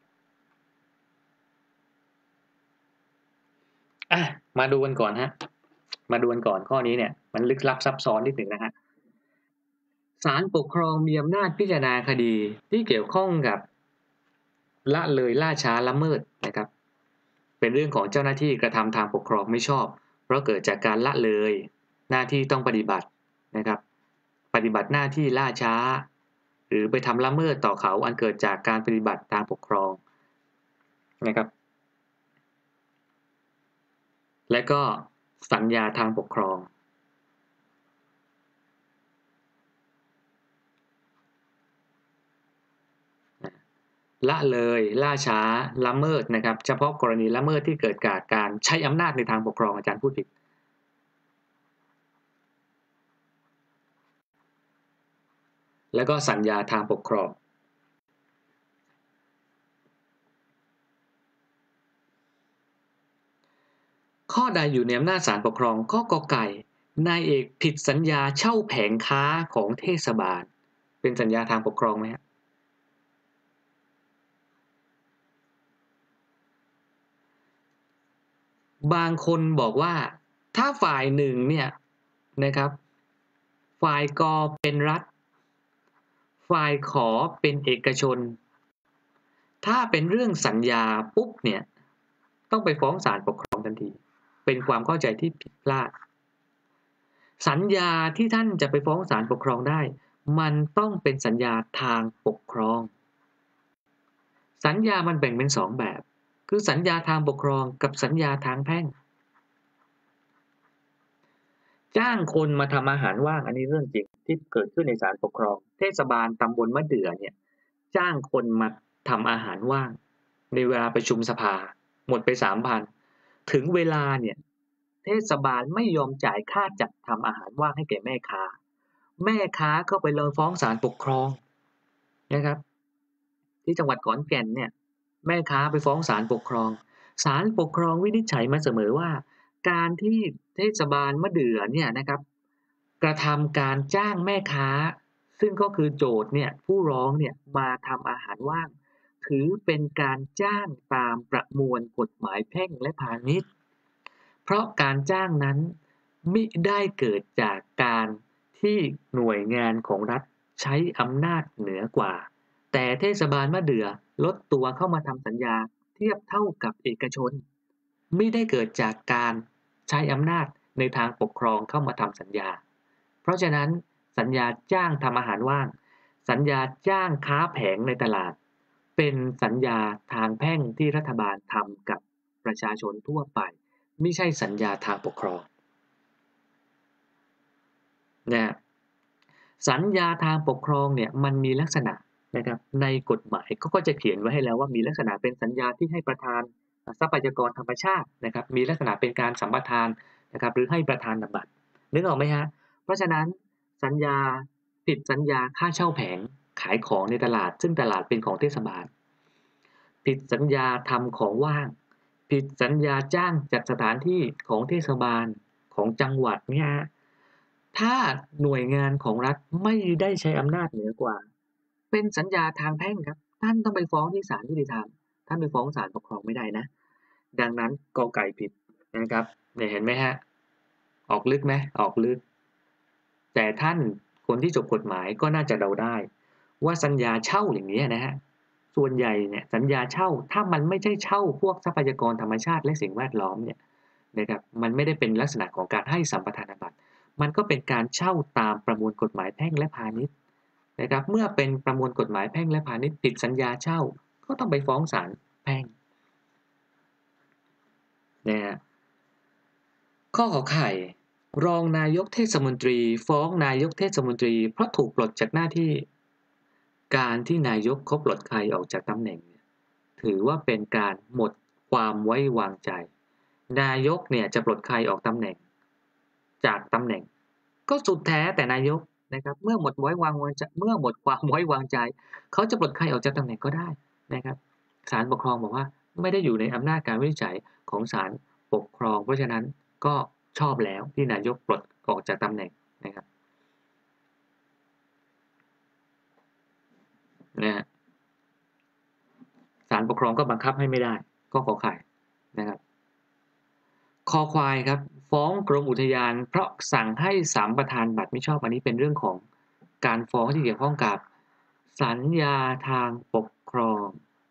มาดูกันก่อนฮะมาดูกันก่อนข้อนี้เนี่ยมันลึกลับซับซ้อนนิดหนึ่งนะฮะศาลปกครองมีอำนาจพิจารณาคดีที่เกี่ยวข้องกับละเลยล่าช้าละเมิดนะครับเป็นเรื่องของเจ้าหน้าที่กระทำทางปกครองไม่ชอบเพราะเกิดจากการละเลยหน้าที่ต้องปฏิบัตินะครับปฏิบัติหน้าที่ล่าช้าหรือไปทำละเมิดต่อเขาอันเกิดจากการปฏิบัติทางปกครองนะครับและก็สัญญาทางปกครองละเลยล่าช้าละเมิดนะครับเฉพาะกรณีละเมิดที่เกิดจากการใช้อำนาจในทางปกครองอาจารย์พูดผิดแล้วก็สัญญาทางปกครองข้อใดอยู่ในอำนาจศาลปกครองข้อกอไก่นายเอกผิดสัญญาเช่าแผงค้าของเทศบาลเป็นสัญญาทางปกครองไหมครับบางคนบอกว่าถ้าฝ่ายหนึ่งเนี่ยนะครับฝ่ายกเป็นรัฐฝ่ายขอเป็นเอกชนถ้าเป็นเรื่องสัญญาปุ๊บเนี่ยต้องไปฟ้องศาลปกครองทันทีเป็นความเข้าใจที่ผิดพลาดสัญญาที่ท่านจะไปฟ้องศาลปกครองได้มันต้องเป็นสัญญาทางปกครองสัญญามันแบ่งเป็น2แบบคือสัญญาทางปกครองกับสัญญาทางแพ่งจ้างคนมาทำอาหารว่างอันนี้เรื่องจริงที่เกิดขึ้นในศาลปกครองเทศบาลตำบลมะเดื่อเนี่ยจ้างคนมาทำอาหารว่างในเวลาประชุมสภาหมดไป3,000ถึงเวลาเนี่ยเทศบาลไม่ยอมจ่ายค่าจัดทำอาหารว่างให้แก่แม่ค้าแม่ค้าก็ไปเลยฟ้องศาลปกครองนะครับที่จังหวัดขอนแก่นเนี่ยแม่ค้าไปฟ้องศาลปกครองศาลปกครองวินิจฉัยมาเสมอว่าการที่เทศบาลมะเดื่อเนี่ยนะครับกระทำการจ้างแม่ค้าซึ่งก็คือโจทก์เนี่ยผู้ร้องเนี่ยมาทำอาหารว่างถือเป็นการจ้างตามประมวลกฎหมายแพ่งและพาณิชย์เพราะการจ้างนั้นมิได้เกิดจากการที่หน่วยงานของรัฐใช้อำนาจเหนือกว่า แต่เทศบาลมะเดื่อลดตัวเข้ามาทำสัญญาเทียบเท่ากับเอกชนไม่ได้เกิดจากการใช้อำนาจในทางปกครองเข้ามาทำสัญญาเพราะฉะนั้นสัญญาจ้างทำอาหารว่างสัญญาจ้างค้าแผงในตลาดเป็นสัญญาทางแพ่งที่รัฐบาลทำกับประชาชนทั่วไปไม่ใช่สัญญาทางปกครองนะสัญญาทางปกครองเนี่ยมันมีลักษณะนะครับในกฎหมายก็จะเขียนไว้ให้แล้วว่ามีลักษณะเป็นสัญญาที่ให้ประทานทรัพยากรธรรมชาตินะครับมีลักษณะเป็นการสัมปทานนะครับหรือให้ประธานบัตรนึกออกไหมฮะเพราะฉะนั้นสัญญาผิดสัญญาค่าเช่าแผงขายของในตลาดซึ่งตลาดเป็นของเทศบาลผิดสัญญาทำของว่างผิผิดสัญญาจ้างจัดสถานที่ของเทศบาลของจังหวัดเนี่ยฮะถ้าหน่วยงานของรัฐไม่ได้ใช้อำนาจเหนือกว่าเป็นสัญญาทางแพ่งครับท่านต้องไปฟ้องที่ศาลยุติธรรมท่านไปฟ้องศาลปกครองไม่ได้นะดังนั้นกอไก่ผิดนะครับเนี่ยเห็นไหมฮะออกลึกไหมออกลึกแต่ท่านคนที่จบกฎหมายก็น่าจะเดาได้ว่าสัญญาเช่าอย่างนี้นะฮะส่วนใหญ่เนี่ยสัญญาเช่าถ้ามันไม่ใช่เช่าพวกทรัพยากรธรรมชาติและสิ่งแวดล้อมเนี่ยนะครับมันไม่ได้เป็นลักษณะของการให้สัมปทานบัตรมันก็เป็นการเช่าตามประมวลกฎหมายแพ่งและพาณิชย์นะครับเมื่อเป็นประมวลกฎหมายแพ่งและพาณิชย์ผิดสัญญาเช่าก็ต้องไปฟ้องศาลแพ่งนะฮะข้อขอไข่รองนายกเทศมนตรีฟ้องนายกเทศมนตรีเพราะถูกปลดจากหน้าที่การที่นายกเขาปลดใครออกจากตำแหน่งถือว่าเป็นการหมดความไว้วางใจนายกเนี่ยจะปลดใครออกตำแหน่งจากตำแหน่งก็สุดแท้แต่นายกนะครับเมื่อหมดไว้วางใจเมื่อหมดความไว้วางใจเขาจะปลดใครออกจากตำแหน่งก็ได้นะครับศาลปกครองบอกว่าไม่ได้อยู่ในอำนาจการวินิจฉัยของศาลปกครองเพราะฉะนั้นก็ชอบแล้วที่นายกปลดออกจากตำแหน่งนะครับนะฮะศาลปกครองก็บังคับให้ไม่ได้ก็ขอไข่นะครับ คอควายครับฟ้องกรมอุทยานเพราะสั่งให้สัมปทานบัตรมิชอบอันนี้เป็นเรื่องของการฟ้องที่เกี่ยวข้องกับสัญญาทางปกครอง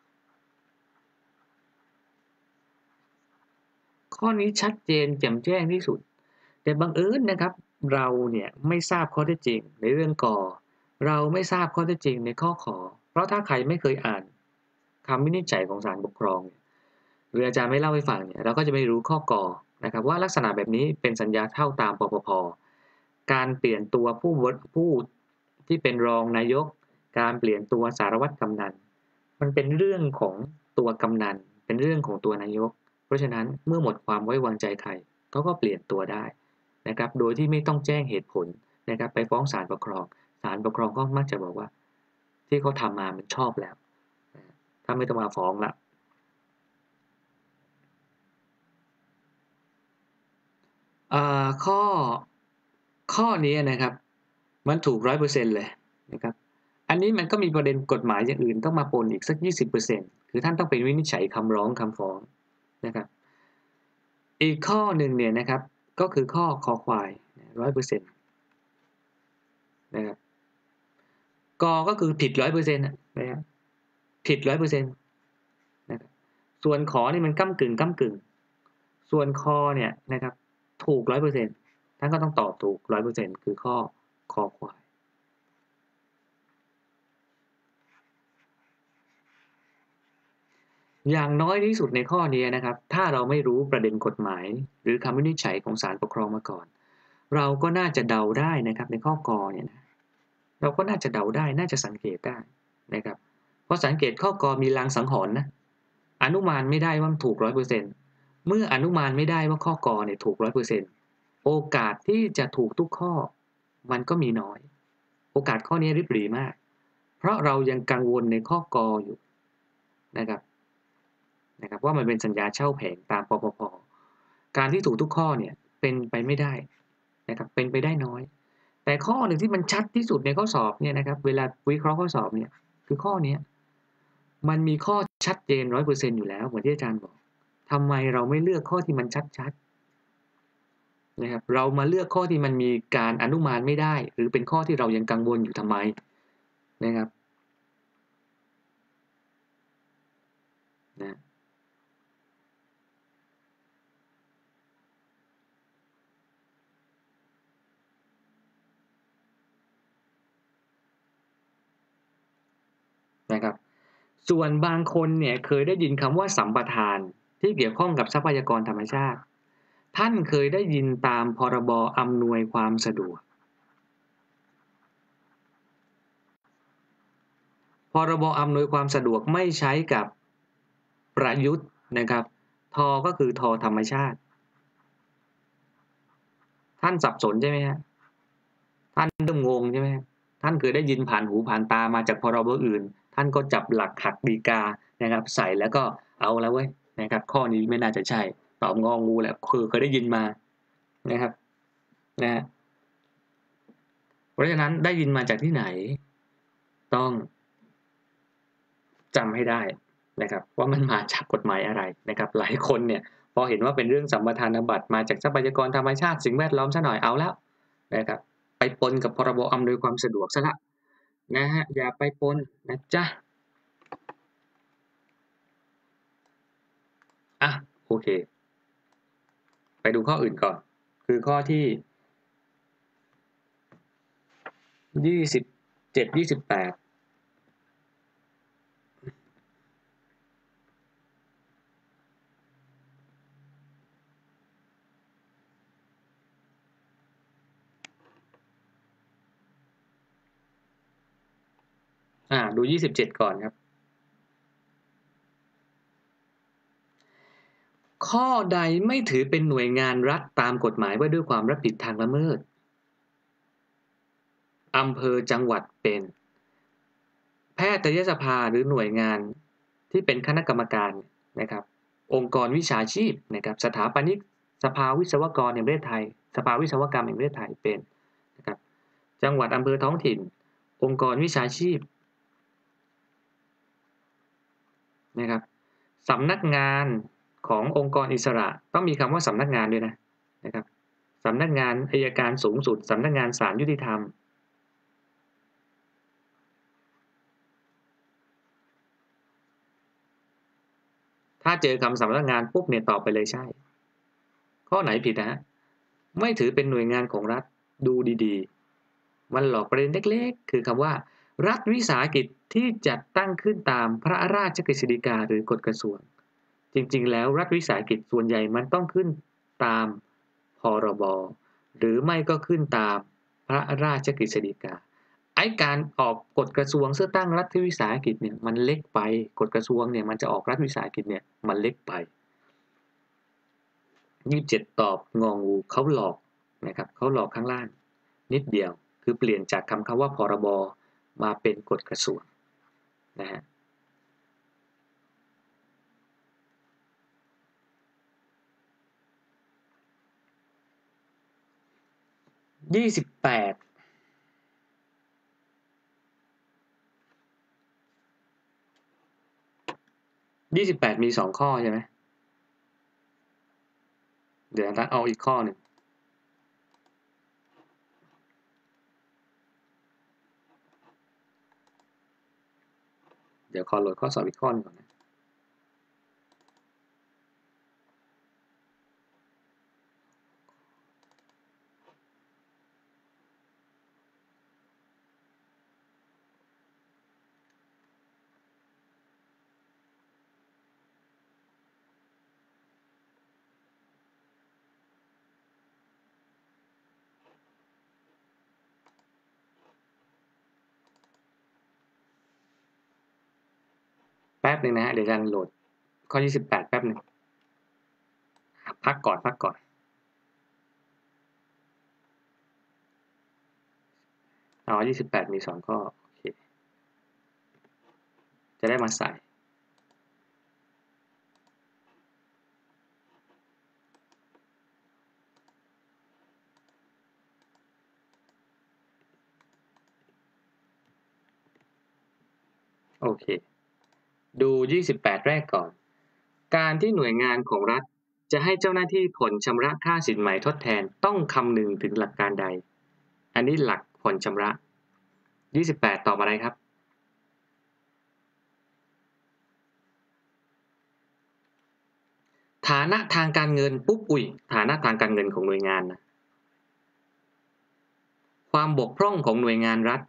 ข้อนี้ชัดเจนแจ่มแจ้งที่สุดแต่บังเอิญนะครับเราเนี่ยไม่ทราบข้อเท็จจริงในเรื่องกอเราไม่ทราบข้อเท็จจริงในข้อขอเพราะถ้าใครไม่เคยอ่านคำวินิจฉัยของศาลปกครองหรืออาจารย์ไม่เล่าให้ฟังเนี่ยเราก็จะไม่รู้ข้อกอนะครับว่าลักษณะแบบนี้เป็นสัญญาเท่าตามปปภการเปลี่ยนตัวผู้ที่เป็นรองนายกการเปลี่ยนตัวสารวัตรกำนันมันเป็นเรื่องของตัวกำนันเป็นเรื่องของตัวนายกเพราะฉะนั้นเมื่อหมดความไว้วางใจใครเขาก็เปลี่ยนตัวได้นะครับโดยที่ไม่ต้องแจ้งเหตุผลนะครับไปฟ้องศาลปกครองศาลปกครองก็มักจะบอกว่าที่เขาทำมามันชอบแล้วถ้าไม่ต้องมาฟ้องละ ข้อนี้นะครับมันถูก100%เลยนะครับอันนี้มันก็มีประเด็นกฎหมายอย่างอื่นต้องมาปนอีกสัก20%คือท่านต้องไปวินิจฉัยคำร้องคำฟ้องนะครับอีกข้อหนึ่งเนี่ยนะครับก็คือข้อคอควาย100%นะครับกอก็คือผิด100%นะครับผิด100%นะครับส่วนขอนี่มันก้ำกึ่งก้ำกึ่งส่วนคอเนี่ยนะครับถูก100%ท่านก็ต้องตอบถูก100%คือข้อคอควาย อย่างน้อยที่สุดในข้อนี้นะครับถ้าเราไม่รู้ประเด็นกฎหมายหรือคำวินิจฉัยของศาลปกครองมาก่อนเราก็น่าจะเดาได้นะครับในข้อกอเนี่ยนะเราก็น่าจะเดาได้น่าจะสังเกตได้นะครับเพราะสังเกตข้อกอมีลางสังหรณ์นะอนุมานไม่ได้ว่ามันถูก100%เมื่ออนุมานไม่ได้ว่าข้อกอเนี่ยถูก100%โอกาสที่จะถูกทุกข้อมันก็มีน้อยโอกาสข้อนี้ริบหรี่มากเพราะเรายังกังวลในข้อกออยู่นะครับ ว่ามันเป็นสัญญาเช่าแผงตามปปภการที่ถูกทุกข้อเนี่ยเป็นไปไม่ได้นะครับเป็นไปได้น้อยแต่ข้อหนึ่งที่มันชัดที่สุดในข้อสอบเนี่ยนะครับเวลาวิเคราะห์ข้อสอบเนี่ยคือข้อนี้มันมีข้อชัดเจน100%อยู่แล้วเหมือนที่อาจารย์บอกทำไมเราไม่เลือกข้อที่มันชัดๆนะครับเรามาเลือกข้อที่มันมีการอนุมานไม่ได้หรือเป็นข้อที่เรายังกังวลอยู่ทำไมนะครับนะนะครับ ส่วนบางคนเนี่ยเคยได้ยินคำว่าสัมปทานที่เกี่ยวข้องกับทรัพยากรธรรมชาติท่านเคยได้ยินตามพรบอำนวยความสะดวกพรบอำนวยความสะดวกไม่ใช้กับประยุทธ์นะครับทอก็คือทอธรรมชาติท่านสับสนใช่ไหมฮะท่านเริ่มงงใช่ไหมท่านเคยได้ยินผ่านหูผ่านตามาจากพรบอื่นท่านก็จับหลักหักฎีกานะครับใส่แล้วก็เอาแล้วเว้ยนะครับข้อนี้ไม่น่าจะใช่ตอบงองูแหละเคยได้ยินมานะครับนะฮะเพราะฉะนั้นได้ยินมาจากที่ไหนต้องจำให้ได้นะครับว่ามันมาจากกฎหมายอะไรนะครับหลายคนเนี่ยพอเห็นว่าเป็นเรื่องสัมปทานบัตรมาจากทรัพยากรธรรมชาติสิ่งแวดล้อมซะหน่อยเอาแล้วนะครับไปปนกับพรบอำนวยความสะดวกซะแล้วนะฮะอย่าไปปนนะจ๊ะอ่ะโอเคไปดูข้ออื่นก่อนคือข้อที่27 28ดู27ก่อนครับข้อใดไม่ถือเป็นหน่วยงานรัฐตามกฎหมายว่าด้วยความรับผิดทางละเมิดอำเภอจังหวัดเป็นแพทยสภาหรือหน่วยงานที่เป็นคณะกรรมการนะครับองค์กรวิชาชีพนะครับสถาปนิกสภาวิศวกรแห่งประเทศไทยสภาวิศวกรรมแห่งประเทศไทยเป็นนะครับจังหวัดอำเภอท้องถิ่นองค์กรวิชาชีพนะครับสำนักงานขององค์กรอิสระต้องมีคำว่าสำนักงานด้วยนะครับสำนักงานอัยการสูงสุดสำนักงานศาลยุติธรรมถ้าเจอคำสำนักงานปุ๊บเนี่ยตอบไปเลยใช่ข้อไหนผิดนะฮะไม่ถือเป็นหน่วยงานของรัฐดูดีๆมันหลอกประเด็นเล็กๆคือคำว่ารัฐวิสาหกิจที่จัดตั้งขึ้นตามพระราชกฤษฎีกาหรือกฎกระทรวงจริงๆแล้วรัฐวิสาหกิจส่วนใหญ่มันต้องขึ้นตามพรบหรือไม่ก็ขึ้นตามพระราชกฤษฎีกาไอ้การออกกฎกระทรวงเพื่อตั้งรัฐวิสาหกิจเนี่ยมันเล็กไปกฎกระทรวงเนี่ยมันจะออกรัฐวิสาหกิจเนี่ยมันเล็กไป27ตอบงองูเขาหลอกนะครับเขาหลอกข้างล่างนิดเดียวคือเปลี่ยนจากคำว่าพรบมาเป็นกฎกระทรวงนะฮะ28 28มี2ข้อใช่ไหมเดี๋ยวเอาอีกข้อหนึ่งเดี๋ยวขอโหลดข้อสอบอีกข้อหนึ่งก่อนนะแป๊บหนึ่งนะฮะเดี๋ยวจะโหลดข้อ28แป๊บหนึ่งพักก่อน28มี2ข้อโอเคจะได้มาใส่โอเคดู28แรกก่อนการที่หน่วยงานของรัฐจะให้เจ้าหน้าที่ผ่อนชำระค่าสินไหมทดแทนต้องคำนึงถึงหลักการใดอันนี้หลักผ่อนชำระ28ตอบอะไรครับฐานะทางการเงินปุ๊บอุ๊ยฐานะทางการเงินของหน่วยงานนะความบกพร่องของหน่วยงานรัฐ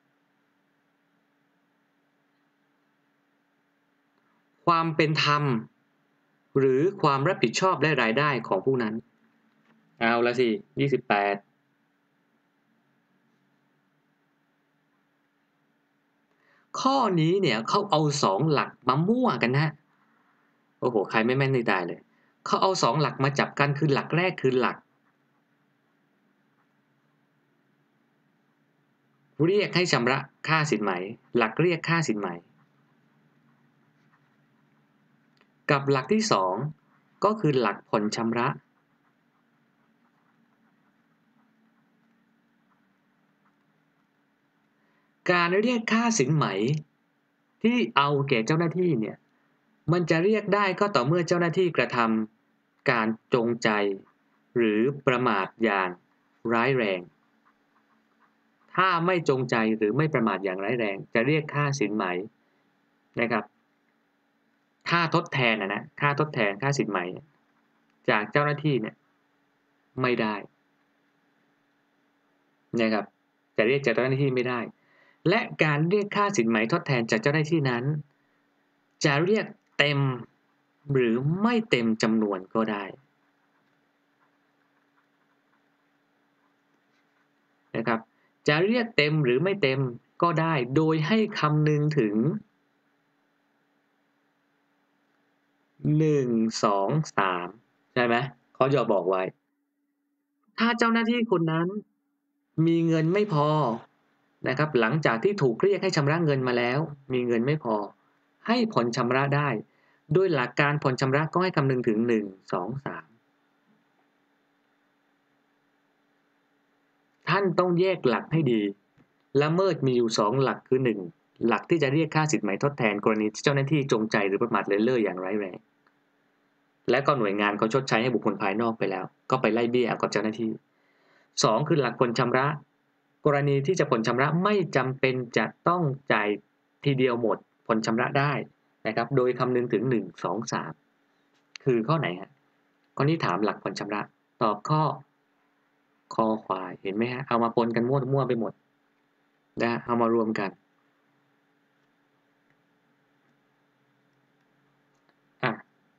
ความเป็นธรรมหรือความรับผิดชอบและรายได้ของผู้นั้นเอาละสิ28ข้อนี้เนี่ยเขาเอา2หลักมามั่วกันนะโอ้โหใครไม่แม่นนี่ตายเลยเขาเอา2หลักมาจับกันคือหลักแรกคือหลักเรียกให้ชำระค่าสินไหมหลักเรียกค่าสินไหมกับหลักที่สองก็คือหลักผ่อนชำระการเรียกค่าสินไหมที่เอาแก่เจ้าหน้าที่เนี่ยมันจะเรียกได้ก็ต่อเมื่อเจ้าหน้าที่กระทำการจงใจหรือประมาทอย่างร้ายแรงถ้าไม่จงใจหรือไม่ประมาทอย่างร้ายแรงจะเรียกค่าสินไหมนะครับค่าทดแทนนะค่าทดแทนค่าสินไหมจากเจ้าหน้าที่เนี่ยไม่ได้นะครับจะเรียกจากเจ้าหน้าที่ไม่ได้และการเรียกค่าสินไหมทดแทนจากเจ้าหน้าที่นั้นจะเรียกเต็มหรือไม่เต็มจำนวนก็ได้นะครับจะเรียกเต็มหรือไม่เต็มก็ได้โดยให้คำนึงถึง1 2 3ใช่ไหมเขาจะบอกไว้ถ้าเจ้าหน้าที่คนนั้นมีเงินไม่พอนะครับหลังจากที่ถูกเรียกให้ชำระเงินมาแล้วมีเงินไม่พอให้ผ่อนชำระได้โดยหลักการผ่อนชำระก็ให้คำนึงถึง1 2 3ท่านต้องแยกหลักให้ดีละเมิดมีอยู่2หลักคือ1หลักที่จะเรียกค่าสินไหมทดแทนกรณีที่เจ้าหน้าที่จงใจหรือประมาทเลินเล่ออย่างร้ายแรงและก็หน่วยงานเขาชดใช้ให้บุคคลภายนอกไปแล้วก็ไปไล่เบี้ยกับเจ้าหน้าที่2คือหลักผ่อนชำระกรณีที่จะผ่อนชำระไม่จำเป็นจะต้องจ่ายทีเดียวหมดผ่อนชำระได้นะครับโดยคำนึงถึง1 2 3คือข้อไหนฮะข้อนี้ถามหลักผ่อนชำระตอบข้อคอควายเห็นไหมฮะเอามาปนกันมั่วไปหมดนะเอามารวมกันอ่ะ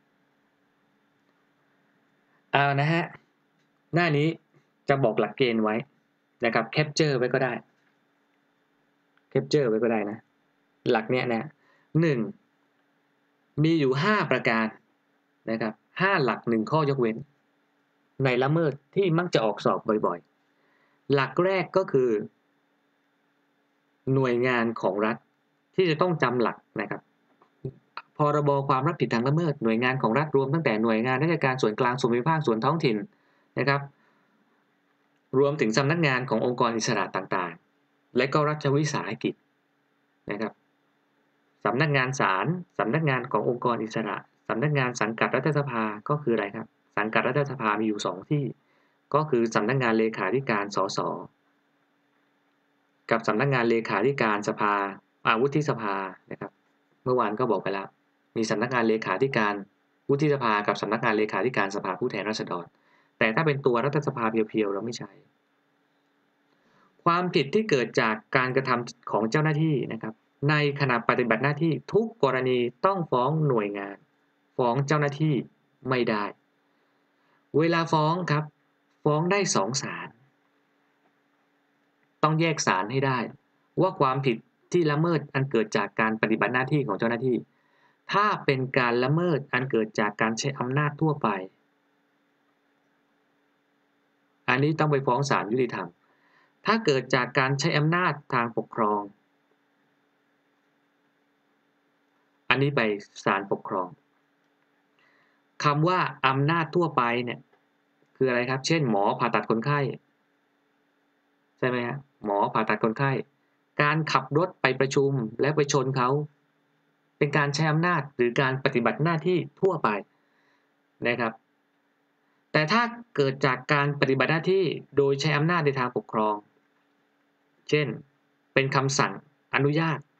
เอานะฮะหน้านี้จะบอกหลักเกณฑ์ไว้นะครับแคปเจอร์ไว้ก็ได้แคปเจอร์ไว้ก็ได้นะหลักเนี้ยนะหนึ่งมีอยู่5ประการนะครับ5หลัก1ข้อยกเว้นในละเมิดที่มักจะออกสอบบ่อยๆหลักแรกก็คือหน่วยงานของรัฐที่จะต้องจำหลักนะครับพรบความรับผิดทางละเมิดหน่วยงานของรัฐรวมตั้งแต่หน่วยงานราชการส่วนกลางส่วนภูมิภาคส่วนท้องถิ่นนะครับรวมถึงสำนักงานขององค์กรอิสระต่างๆและก็รัฐวิสาหกิจนะครับสำนักงานศาลสำนักงานขององค์กรอิสระสำนักงานสังกัดรัฐสภาก็คืออะไรครับสังกัดรัฐสภามีอยู่2ที่ก็คือสำนักงานเลขาธิการสสกับสำนักงานเลขาธิการสภาวุฒิสภานะครับเมื่อวานก็บอกไปแล้วมีสำนักงานเลขาธิการวุฒิสภากับสำนักงานเลขาธิการสภาผู้แทนราษฎรแต่ถ้าเป็นตัวรัฐสภาเพียวๆเราไม่ใช้ความผิดที่เกิดจากการกระทำของเจ้าหน้าที่นะครับในขณะปฏิบัติหน้าที่ทุกกรณีต้องฟ้องหน่วยงานฟ้องเจ้าหน้าที่ไม่ได้เวลาฟ้องครับฟ้องได้2ศาลต้องแยกศาลให้ได้ว่าความผิดที่ละเมิดอันเกิดจากการปฏิบัติหน้าที่ของเจ้าหน้าที่ถ้าเป็นการละเมิดอันเกิดจากการใช้อำนาจทั่วไปอันนี้ต้องไปฟ้องศาลยุติธรรมถ้าเกิดจากการใช้อำนาจทางปกครองอันนี้ไปศาลปกครองคำว่าอำนาจทั่วไปเนี่ยคืออะไรครับเช่นหมอผ่าตัดคนไข้ใช่ไหมฮะหมอผ่าตัดคนไข้การขับรถไปประชุมแล้วไปชนเขาเป็นการใช้อำนาจหรือการปฏิบัติหน้าที่ทั่วไปนะครับแต่ถ้าเกิดจากการปฏิบัติหน้าที่โดยใช้อำนาจในทางปกครองเช่นเป็นคำสั่งอนุญาต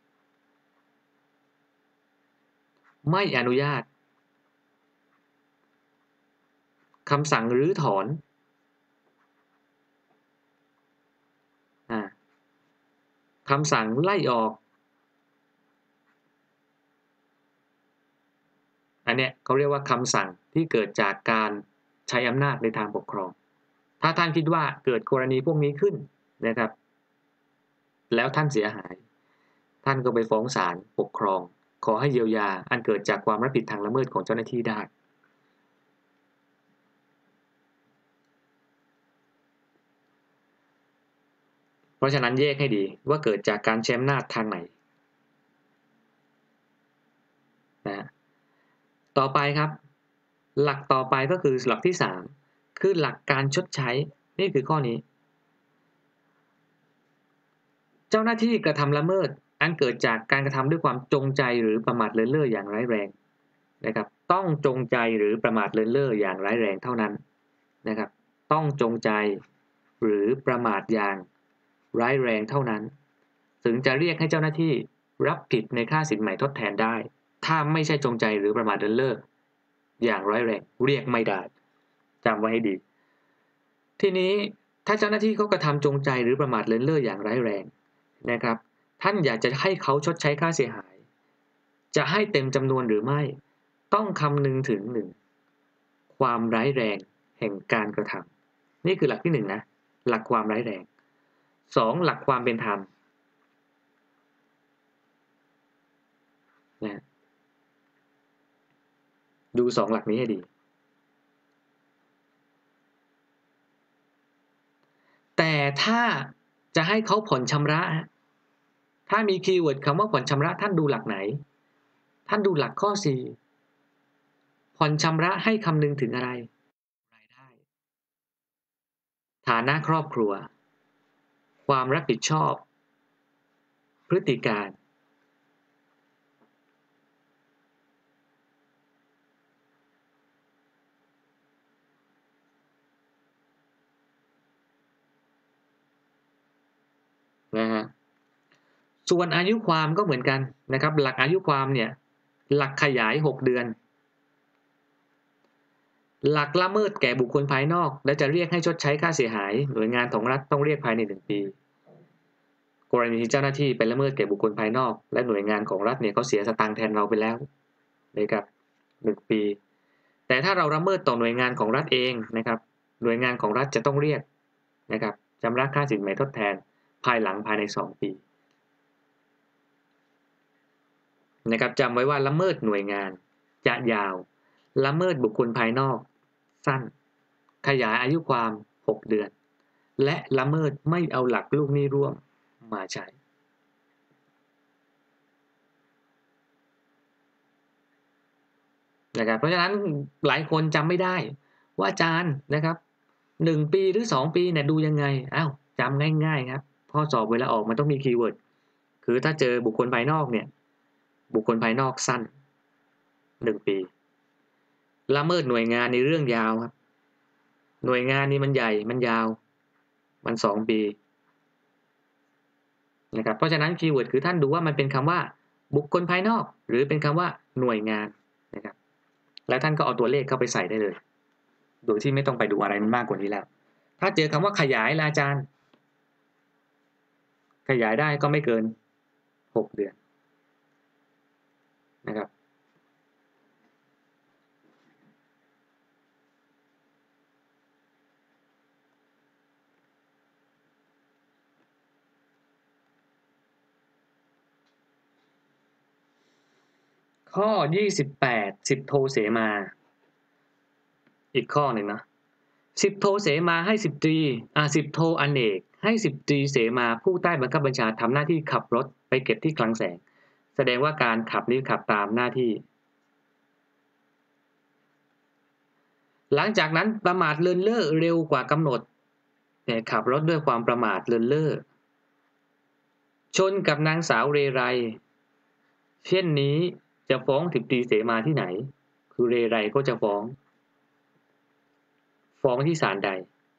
ไม่อนุญาตคำสั่งรื้อถอนคำสั่งไล่ออกอันเนี้ยเขาเรียกว่าคำสั่งที่เกิดจากการใช้อำนาจในทางปกครองถ้าท่านคิดว่าเกิดกรณีพวกนี้ขึ้นนะครับแล้วท่านเสียหายท่านก็ไปฟ้องศาลปกครองขอให้เยียวยาอันเกิดจากความรับผิดทางละเมิดของเจ้าหน้าที่ได้เพราะฉะนั้นแยกให้ดีว่าเกิดจากการใช้อำนาจทางไหนนะต่อไปครับหลักต่อไปก็คือหลักที่3คือหลักการชดใช้นี่คือข้อนี้เจ้าหน้าที่กระทำละเมิดอันเกิดจากการกระทำด้วยความจงใจหรือประมาทเลินเล่ออย่างร้ายแรงนะครับต้องจงใจหรือประมาทเลินเล่ออย่างร้ายแรงเท่านั้นนะครับต้องจงใจหรือประมาทอย่างร้ายแรงเท่านั้นถึงจะเรียกให้เจ้าหน้าที่รับผิดในค่าสินใหม่ทดแทนได้ถ้าไม่ใช่จงใจหรือประมาทเลินเล่ออย่างร้ายแรงเรียกไม่ได้จำไว้ให้ดีทีนี้ถ้าเจ้าหน้าที่เขากระทำจงใจหรือประมาทเลินเล่ออย่างร้ายแรงนะครับท่านอยากจะให้เขาชดใช้ค่าเสียหายจะให้เต็มจำนวนหรือไม่ต้องคำนึงถึง1ความร้ายแรงแห่งการกระทำนี่คือหลักที่1นะหลักความร้ายแรง2หลักความเป็นธรรมนะดู2หลักนี้ให้ดีแต่ถ้าจะให้เขาผ่อนชำระถ้ามีคีย์เวิร์ดคำว่าผ่อนชำระท่านดูหลักไหนท่านดูหลักข้อ4ผ่อนชำระให้คำนึงถึงอะไรรายได้ฐานะครอบครัวความรับผิดชอบพฤติการนะฮะส่วนอายุความก็เหมือนกันนะครับหลักอายุความเนี่ยหลักขยาย6เดือนหลักละเมิดแก่บุคคลภายนอกและจะเรียกให้ชดใช้ค่าเสียหายหน่วยงานของรัฐต้องเรียกภายใน1ปีกรณีที่เจ้าหน้าที่ไปละเมิดแก่บุคคลภายนอกและหน่วยงานของรัฐเนี่ยเขาเสียสตางค์แทนเราไปแล้วนะครับ1ปีแต่ถ้าเราละเมิดต่อหน่วยงานของรัฐเองนะครับหน่วยงานของรัฐจะต้องเรียกนะครับชำระค่าสินไหมทดแทนภายหลังภายใน2ปีนะครับจำไว้ว่าละเมิดหน่วยงานจะยาวละเมิดบุคคลภายนอกสั้นขยายอายุความ6เดือนและละเมิดไม่เอาหลักลูกหนี้ร่วมมาใช้นะครับเพราะฉะนั้นหลายคนจำไม่ได้ว่าอาจารย์นะครับ1 ปีหรือ2 ปีเนี่ยดูยังไงอ้าวจำง่ายๆครับข้อสอบเวลาออกมันต้องมีคีย์เวิร์ดคือถ้าเจอบุคคลภายนอกเนี่ยบุคคลภายนอกสั้น1 ปีละเมิดหน่วยงานในเรื่องยาวครับหน่วยงานนี้มันใหญ่มันยาวมัน2 ปีนะครับเพราะฉะนั้นคีย์เวิร์ดคือท่านดูว่ามันเป็นคำว่าบุคคลภายนอกหรือเป็นคำว่าหน่วยงานนะครับแล้วท่านก็เอาตัวเลขเข้าไปใส่ได้เลยโดยที่ไม่ต้องไปดูอะไรมันมากกว่านี้แล้วถ้าเจอคำว่าขยายล่ะอาจารย์ขยายได้ก็ไม่เกิน6เดือนนะครับข้อ28สิบโทเสมาอีกข้อหนึ่งนะสิบโทเสมาให้สิบตรีสิบโทอเนกให้สิบตรีเสมาผู้ใต้บังคับบัญชาทำหน้าที่ขับรถไปเก็บที่คลังแสงแสดงว่าการขับนี้ขับตามหน้าที่หลังจากนั้นประมาทเลินเล่อเร็วกว่ากำหนดแต่ขับรถด้วยความประมาทเลินเล่อชนกับนางสาวเรไรเช่นนี้จะฟ้องสิบตรีเสมาที่ไหนคือเรไรก็จะฟ้องที่ศาลใด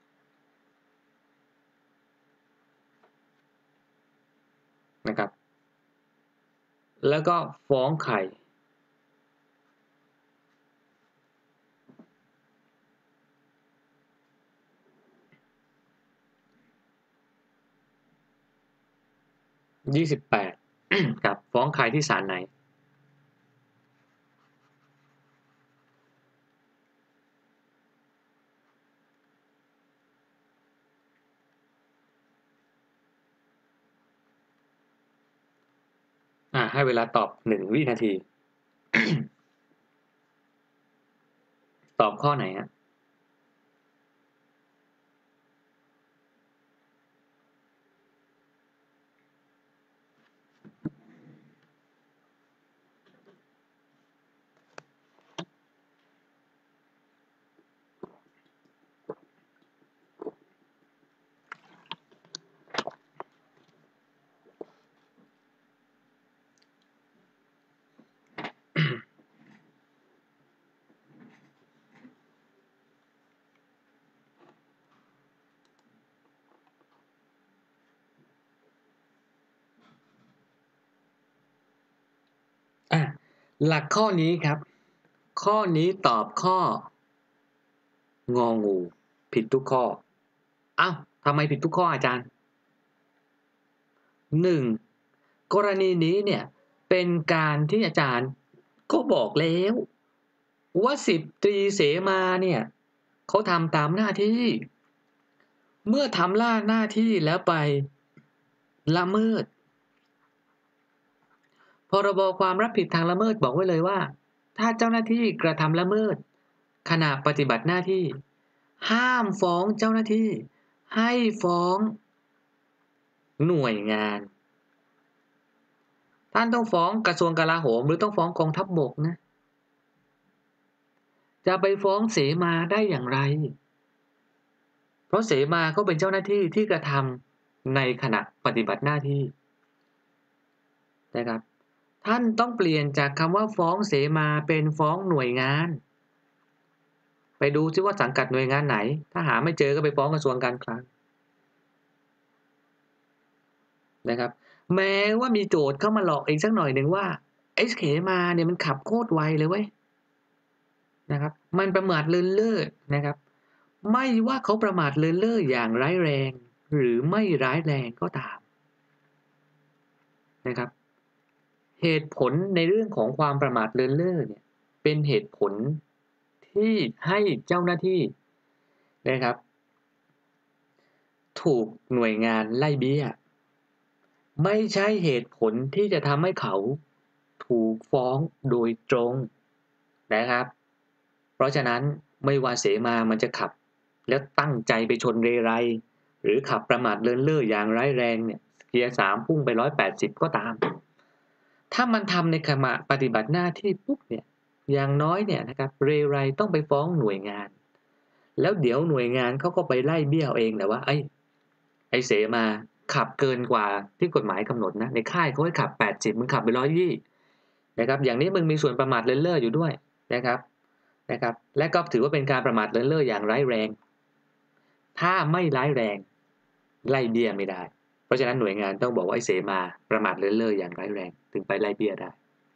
นะครับแล้วก็ฟ้องใคร28ครับฟ้องใครที่ศาลไหนให้เวลาตอบ1 วินาทีตอบข้อไหนฮะหลักข้อนี้ครับข้อนี้ตอบข้ององูผิดทุกข้ออ้าวทำไมผิดทุกข้ออาจารย์ 1. กรณีนี้เนี่ยเป็นการที่อาจารย์ก็บอกแล้วว่า10 ตรีเสมาเนี่ยเขาทำตามหน้าที่เมื่อทำหน้าที่แล้วไปละเมิดพรบความรับผิดทางละเมิดบอกไว้เลยว่าถ้าเจ้าหน้าที่กระทำละเมิดขณะปฏิบัติหน้าที่ห้ามฟ้องเจ้าหน้าที่ให้ฟ้องหน่วยงานท่านต้องฟ้องกระทรวงกลาโหมหรือต้องฟ้องกองทัพบกนะจะไปฟ้องเสมาได้อย่างไรเพราะเสมาก็เป็นเจ้าหน้าที่ที่กระทำในขณะปฏิบัติหน้าที่นะครับท่านต้องเปลี่ยนจากคำว่าฟ้องเสมาเป็นฟ้องหน่วยงานไปดูซิว่าสังกัดหน่วยงานไหนถ้าหาไม่เจอก็ไปฟ้องกระทรวงการคลังนะครับแม้ว่ามีโจทย์เข้ามาหลอกอีกสักหน่อยหนึ่งว่าไอ้เสมาเนี่ยมันขับโคตรไวเลยเว้ยนะครับมันประมาทเลินเล่อนะครับไม่ว่าเขาประมาทเลินเล่ออย่างร้ายแรงหรือไม่ร้ายแรงก็ตามนะครับเหตุผลในเรื่องของความประมาทเลินเล่อเนี่ยเป็นเหตุผลที่ให้เจ้าหน้าที่นะครับถูกหน่วยงานไล่เบี้ยไม่ใช่เหตุผลที่จะทำให้เขาถูกฟ้องโดยตรงนะครับเพราะฉะนั้นไม่ว่าเสมามันจะขับแล้วตั้งใจไปชนเรไรหรือขับประมาทเลินเล่ออย่างร้ายแรงเนี่ยเกียร์3พุ่งไป180ก็ตามถ้ามันทำในขณะปฏิบัติหน้าที่ปุ๊บเนี่ยอย่างน้อยเนี่ยนะครับเรไรต้องไปฟ้องหน่วยงานแล้วเดี๋ยวหน่วยงานเขาก็ไปไล่เบี้ยวเองแต่ว่าไอ้เสมาขับเกินกว่าที่กฎหมายกำหนดนะในค่ายเขาให้ขับ80มึงขับไป120นะครับอย่างนี้มึงมีส่วนประมาทเลินเล่ออยู่ด้วยนะครับและก็ถือว่าเป็นการประมาทเลินเล่ออย่างร้ายแรงถ้าไม่ร้ายแรงไล่เบี้ยไม่ได้เพราะฉะนั้นหน่วยงานต้องบอกว่าไอ้เสมาประมาทเลินเล่ออย่างร้ายแรงถึงไปไล่เบี้ยได้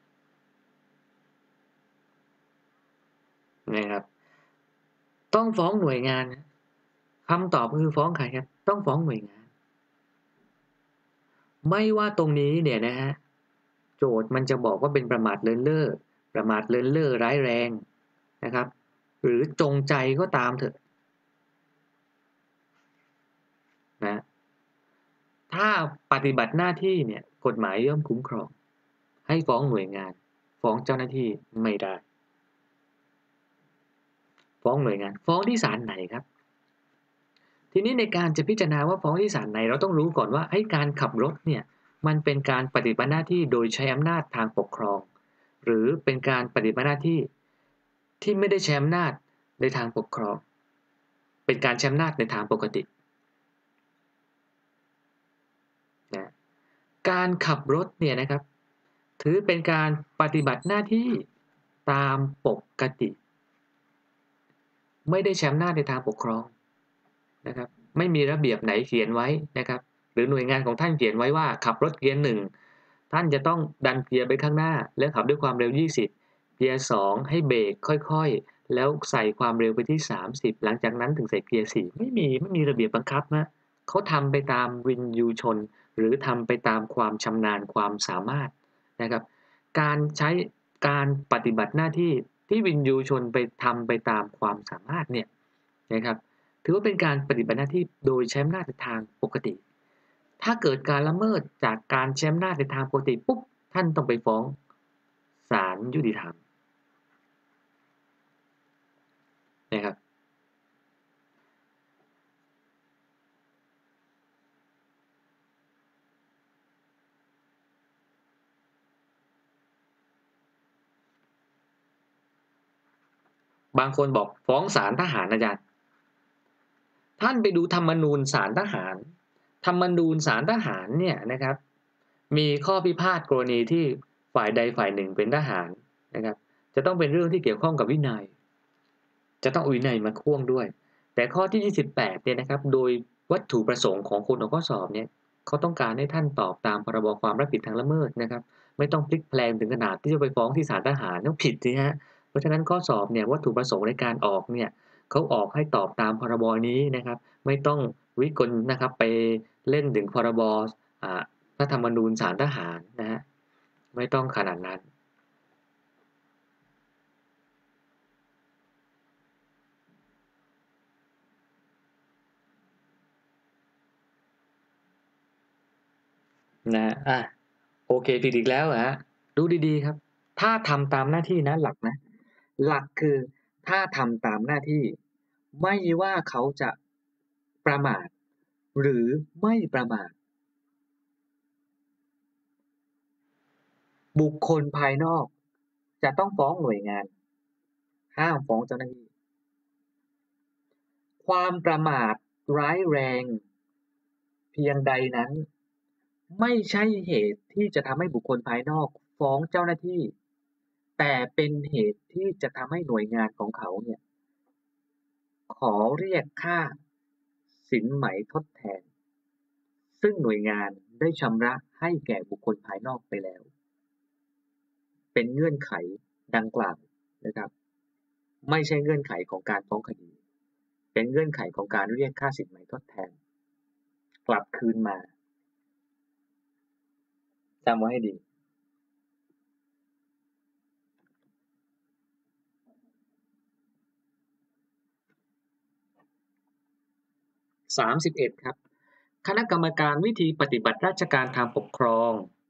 นะครับต้องฟ้องหน่วยงานคำตอบคือฟ้องใครครับต้องฟ้องหน่วยงานไม่ว่าตรงนี้เนี่ยนะฮะโจทย์มันจะบอกว่าเป็นประมาทเลินเล่อประมาทเลินเล่อร้ายแรงนะครับหรือจงใจก็ตามเถอะนะถ้าปฏิบัติหน้าที่เนี่ยกฎหมายย่อมคุ้มครองให้ฟ้องหน่วยงานฟ้องเจ้าหน้าที่ไม่ได้ฟ้องหน่วยงานฟ้องที่ศาลไหนครับทีนี้ในการจะพิจารณาว่าฟ้องที่ศาลไหนเราต้องรู้ก่อนว่าการขับรถเนี่ยมันเป็นการปฏิบัติหน้าที่โดยใช้อำนาจทางปกครองหรือเป็นการปฏิบัติหน้าที่ที่ไม่ได้ใช้อำนาจในทางปกครองเป็นการใช้อำนาจในทางปกตินะการขับรถเนี่ยนะครับถือเป็นการปฏิบัติหน้าที่ตามปกติไม่ได้ใช้อำนาจในทางปกครองนะครับไม่มีระเบียบไหนเขียนไว้นะครับหรือหน่วยงานของท่านเขียนไว้ว่าขับรถเกียร์1ท่านจะต้องดันเกียร์ไปข้างหน้าและขับด้วยความเร็ว20เกียร์2ให้เบรกค่อยๆแล้วใส่ความเร็วไปที่30หลังจากนั้นถึงใส่เกียร์4ไม่มีระเบียบบังคับนะเขาทำไปตามวินยูชนหรือทำไปตามความชำนาญความสามารถนะครับการใช้การปฏิบัติหน้าที่ที่วินยูชนไปทำไปตามความสามารถเนี่ยนะครับถือว่าเป็นการปฏิบัติหน้าที่โดยใช้อำนาจในทางปกติถ้าเกิดการละเมิดจากการใช้อำนาจในทางปกติปุ๊บท่านต้องไปฟ้องศาลยุติธรรมนะครับบางคนบอกฟ้องศาลทหารอาจารย์ท่านไปดูธรรมนูญศาลทหารธรรมนูญศาลทหารเนี่ยนะครับมีข้อพิพาทกรณีที่ฝ่ายใดฝ่ายหนึ่งเป็นทหารนะครับจะต้องเป็นเรื่องที่เกี่ยวข้องกับวินัยจะต้องเอาวินัยมาพ่วงด้วยแต่ข้อที่28เนี่ยนะครับโดยวัตถุประสงค์ของคนออกข้อสอบเนี่ยเขาต้องการให้ท่านตอบตามพรบความรับผิดทางละเมิดนะครับไม่ต้องพลิกแพลงถึงขนาดที่จะไปฟ้องที่ศาลทหารก็ผิดสิครับเพราะฉะนั้นข้อสอบเนี่ยวัตถุประสงค์ในการออกเนี่ยเขาออกให้ตอบตามพรบนี้นะครับไม่ต้องวิกลนะครับไปเล่นถึงพรบรัฐธรรมนูญศาลทหารนะฮะไม่ต้องขนาดนั้นนะโอเคผิดอีกแล้วเหรอฮะดูดีๆครับถ้าทำตามหน้าที่นะหลักนะหลักคือถ้าทำตามหน้าที่ไม่ว่าเขาจะประมาทหรือไม่ประมาทบุคคลภายนอกจะต้องฟ้องหน่วยงานห้ามฟ้องเจ้าหน้าที่ความประมาทร้ายแรงเพียงใดนั้นไม่ใช่เหตุที่จะทำให้บุคคลภายนอกฟ้องเจ้าหน้าที่แต่เป็นเหตุที่จะทำให้หน่วยงานของเขาเนี่ยขอเรียกค่าสินไหมทดแทนซึ่งหน่วยงานได้ชำระให้แก่บุคคลภายนอกไปแล้วเป็นเงื่อนไขดังกล่าวนะครับไม่ใช่เงื่อนไขของการฟ้องคดีเป็นเงื่อนไขของการเรียกค่าสินไหมทดแทนกลับคืนมาจำไว้ให้ดี31ครับคณะกรรมการวิธีปฏิบัติราชการทางปกครอง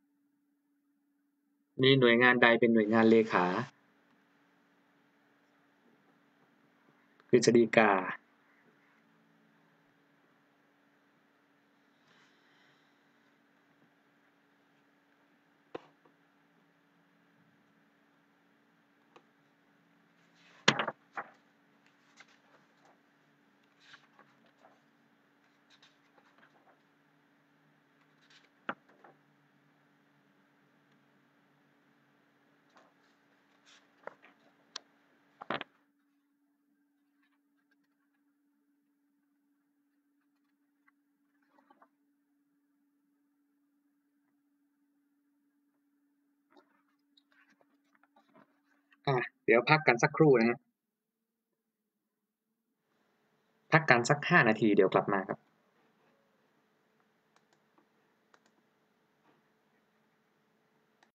มีหน่วยงานใดเป็นหน่วยงานเลขากฤษฎีกาเดี๋ยวพักกันสักครู่นะฮะพักกันสัก5 นาทีเดี๋ยวกลับมาครับ